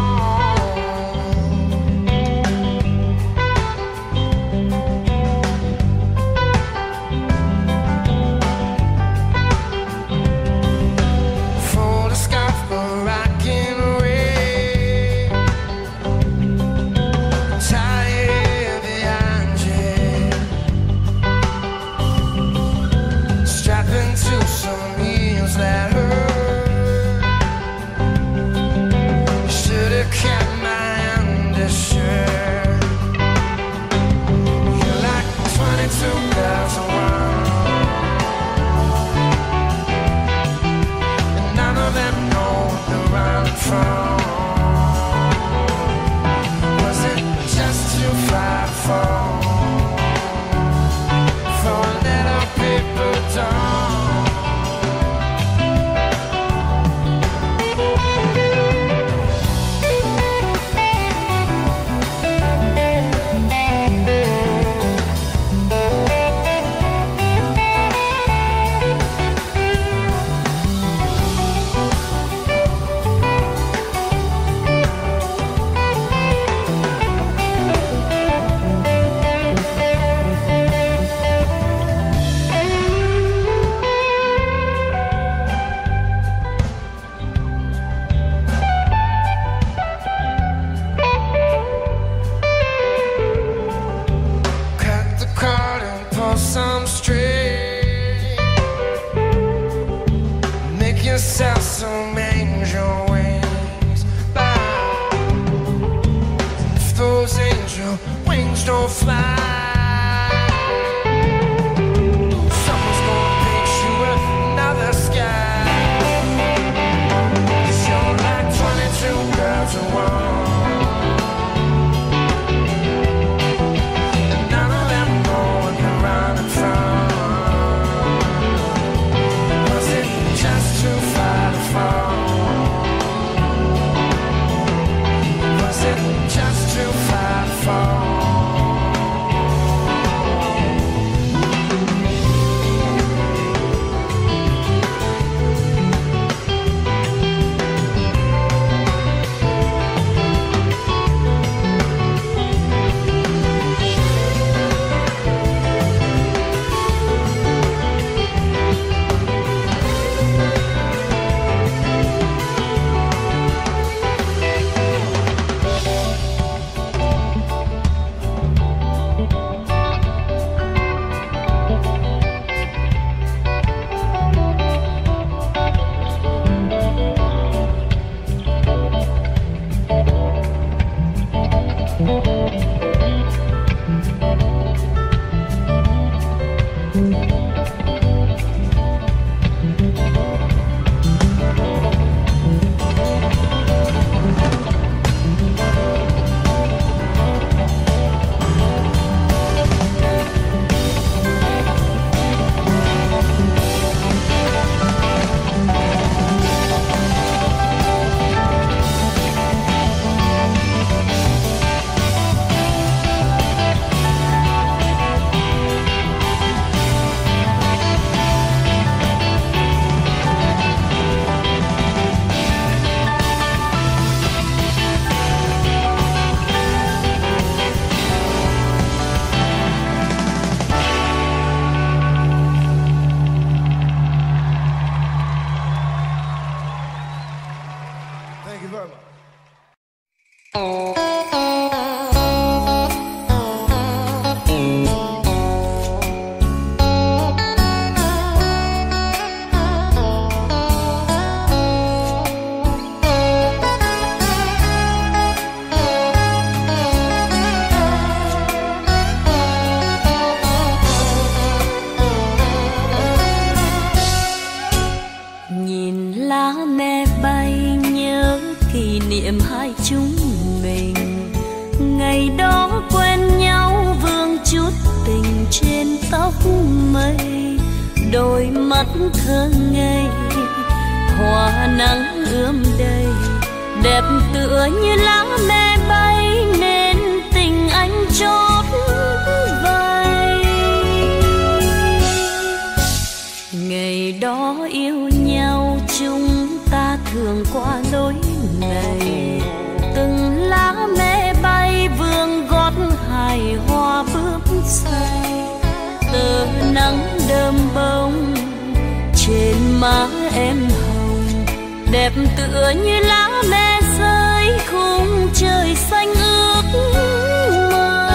Fold a scarf for rocking away. Tie it behind you. Strap into some heels that hurt. Should've kept my undershirt. You're like twenty-two girls in one. And none of them know what they're running from. Was it just too far to fall for a little paper doll? will fly. Someone's gonna paint you another sky. You're like twenty-two girls in one. And none of them know what they're running from. Was it just too far to fall? Was it just too far to fall? Thank you very much. Nhìn lá me bay nhớ kỷ niệm hai chúng mình, ngày đó quen nhau vương chút tình trên tóc mây, đôi mắt thơ ngây hoa nắng ươm đầy, đẹp tựa như lá me bay nên tình anh chót vây. Ngày đó yêu nhau chúng ta thường qua lối này, từng lá me bay vương gót hài hoa bước say, tờ nắng đơm bông trên má em hồng, đẹp tựa như lá me rơi khung trời xanh ước mơ.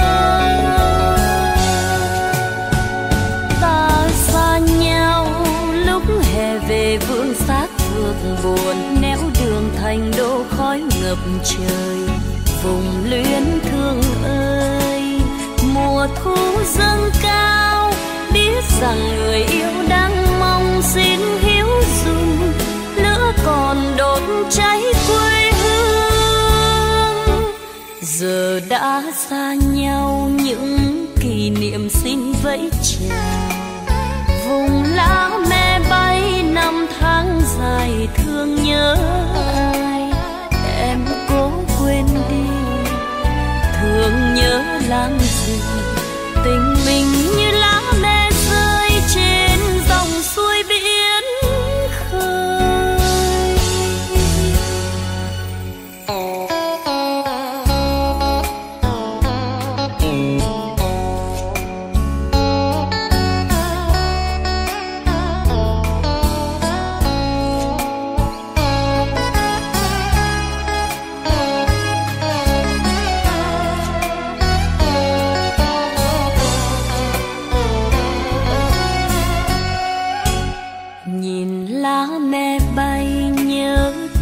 Ta xa nhau lúc hè về vương xác phược buồn, néo đường thành đô khói ngập trời, vùng luyến thương ơi. Mùa thu dâng cao biết rằng người yêu đang mong, xin hiếu dung lửa còn đốt cháy quê hương. Giờ đã xa nhau những kỷ niệm xin vẫy chào, vùng lá me bay năm tháng dài thương nhớ ai. Em cố quên đi thương nhớ làm gì, tình mình như lá me rơi trên dòng suối biển khơi.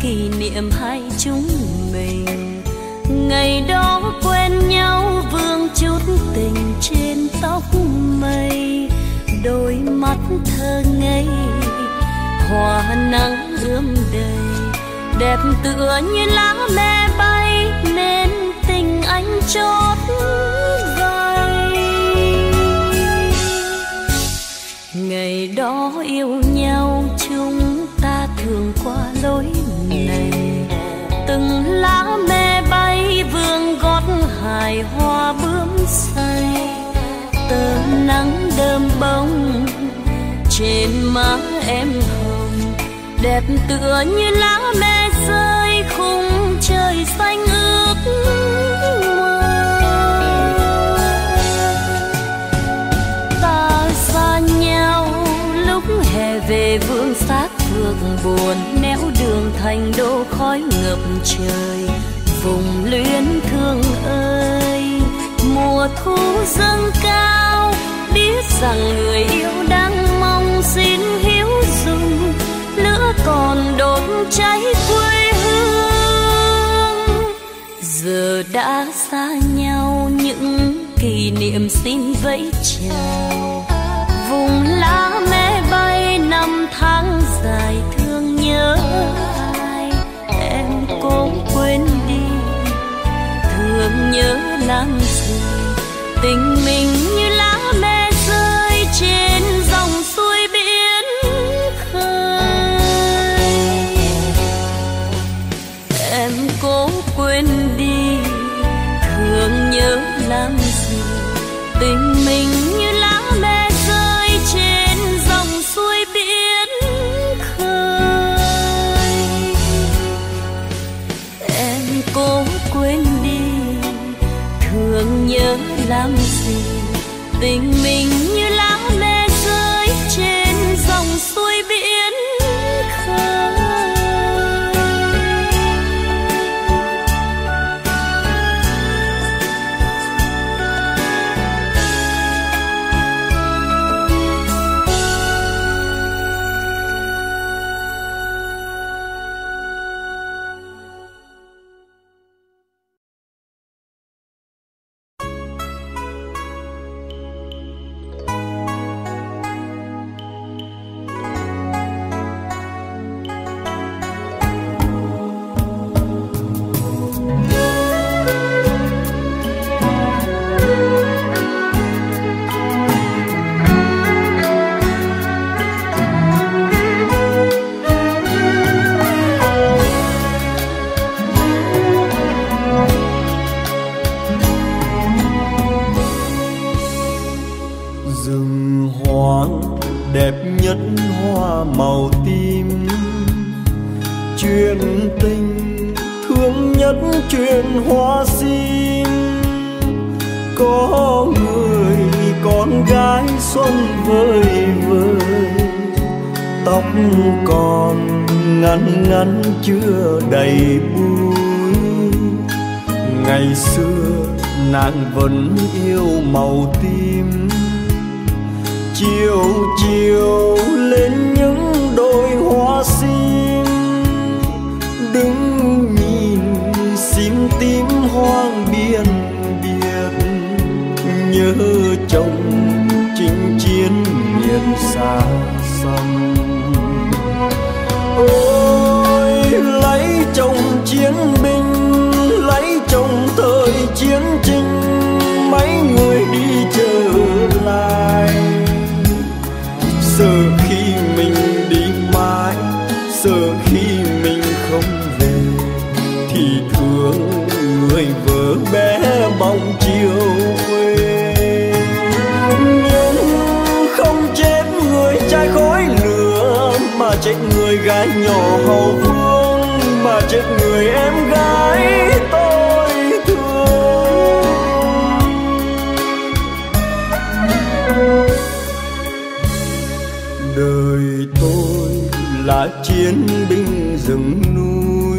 niệm hai chúng mình. Ngày đó quen nhau vương chút tình trên tóc mây, đôi mắt thơ ngây hoa nắng ươm đầy, đẹp tựa như lá me bay nên tình anh chót vay. Ngày đó yêu nhau chúng ta thường qua lối này, từng lá me bay vương gót hài hoa bướm say, tơ nắng đơm bông trên má em hồng, đẹp tựa như lá me rơi khung trời xanh ước mơ. Ta xa nhau lúc hè về vương xác phượng buồn, néo đường thành đô khói ngập trời, vùng luyến thương ơi. Mùa thu dâng cao biết rằng người yêu đang mong, xin hiếu dùng lửa còn đốt cháy quê hương. Giờ đã xa nhau những kỷ niệm xin vẫy chào, vùng lá me bay năm tháng dài thương nhớ ai. Em cố quên đi thương nhớ làm gì, tình mình như lá me rơi trên dòng suối biển khơi. Em cố quên đi thương nhớ làm gì, tình mình như lá me rơi trên dòng suối biển khơi. Em cố quên đi thương nhớ làm gì, tình mình như lá me rơi trên dòng suối biển khơi. chuyện hoa sim. Có người con gái xuân vơi vơi, tóc còn ngắn ngắn chưa đầy búi. Ngày xưa nàng vẫn yêu màu tim, chiều chiều lên những đôi hoa sim. Đứng nhìn sim tím hoang biên biệt, nhớ chồng chinh chiến miền xa xăm. Ôi lấy chồng chiến binh, lấy chồng thời chiến tranh, mấy người đi trở lại. Sợ khi mình đi mãi, sợ khi mình không về, thì thương người vợ bé bóng chiều quê. Nhưng không chết người trai khói lửa, mà chết người gái nhỏ hậu phương, mà chết người em gái tôi thương. Đời tôi là chiến binh rừng núi,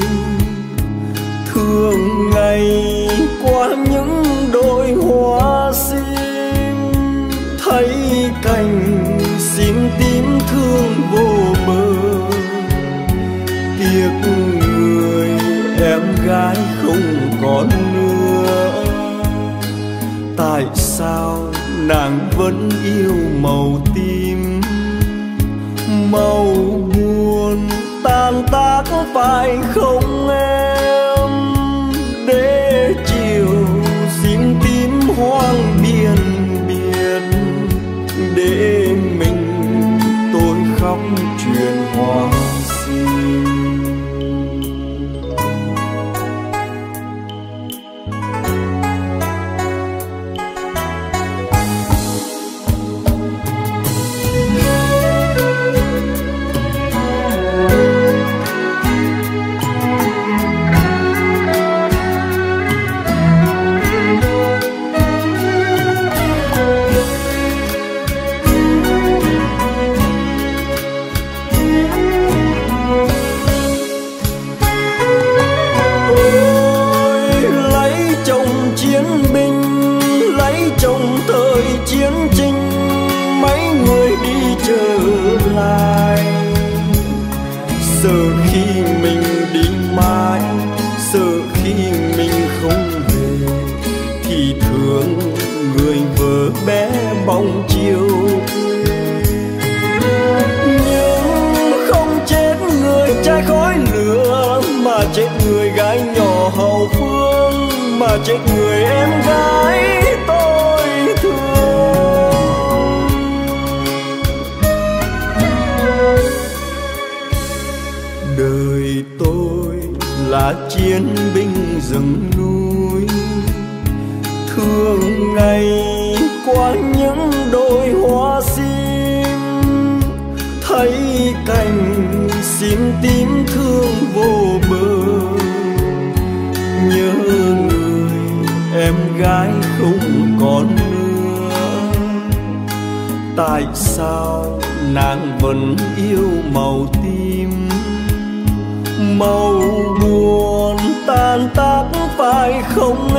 thường ngày qua những đôi hoa sim. Thấy cành sim tím thương vô bờ, tiếc người em gái không còn nữa. tại sao nàng vẫn yêu màu tím, màu buồn tan tác phải không em? Để chiều xin tím hoang biên biệt, để mình tôi khóc chuyện hoa sim. Sợ khi mình đi mãi, sợ khi mình không về, thì thương người vợ bé bóng chiều quê. Nhưng không chết người trai khói lửa, mà chết người gái nhỏ hậu phương, mà chết người em gái tôi thương. Đời tôi là chiến binh rừng núi, thường ngày qua những đôi hoa sim, thấy cành sim tím thương vô bờ. Nhớ người em gái không còn nữa, tại sao nàng vẫn yêu màu tím, màu buồn tan tác phải không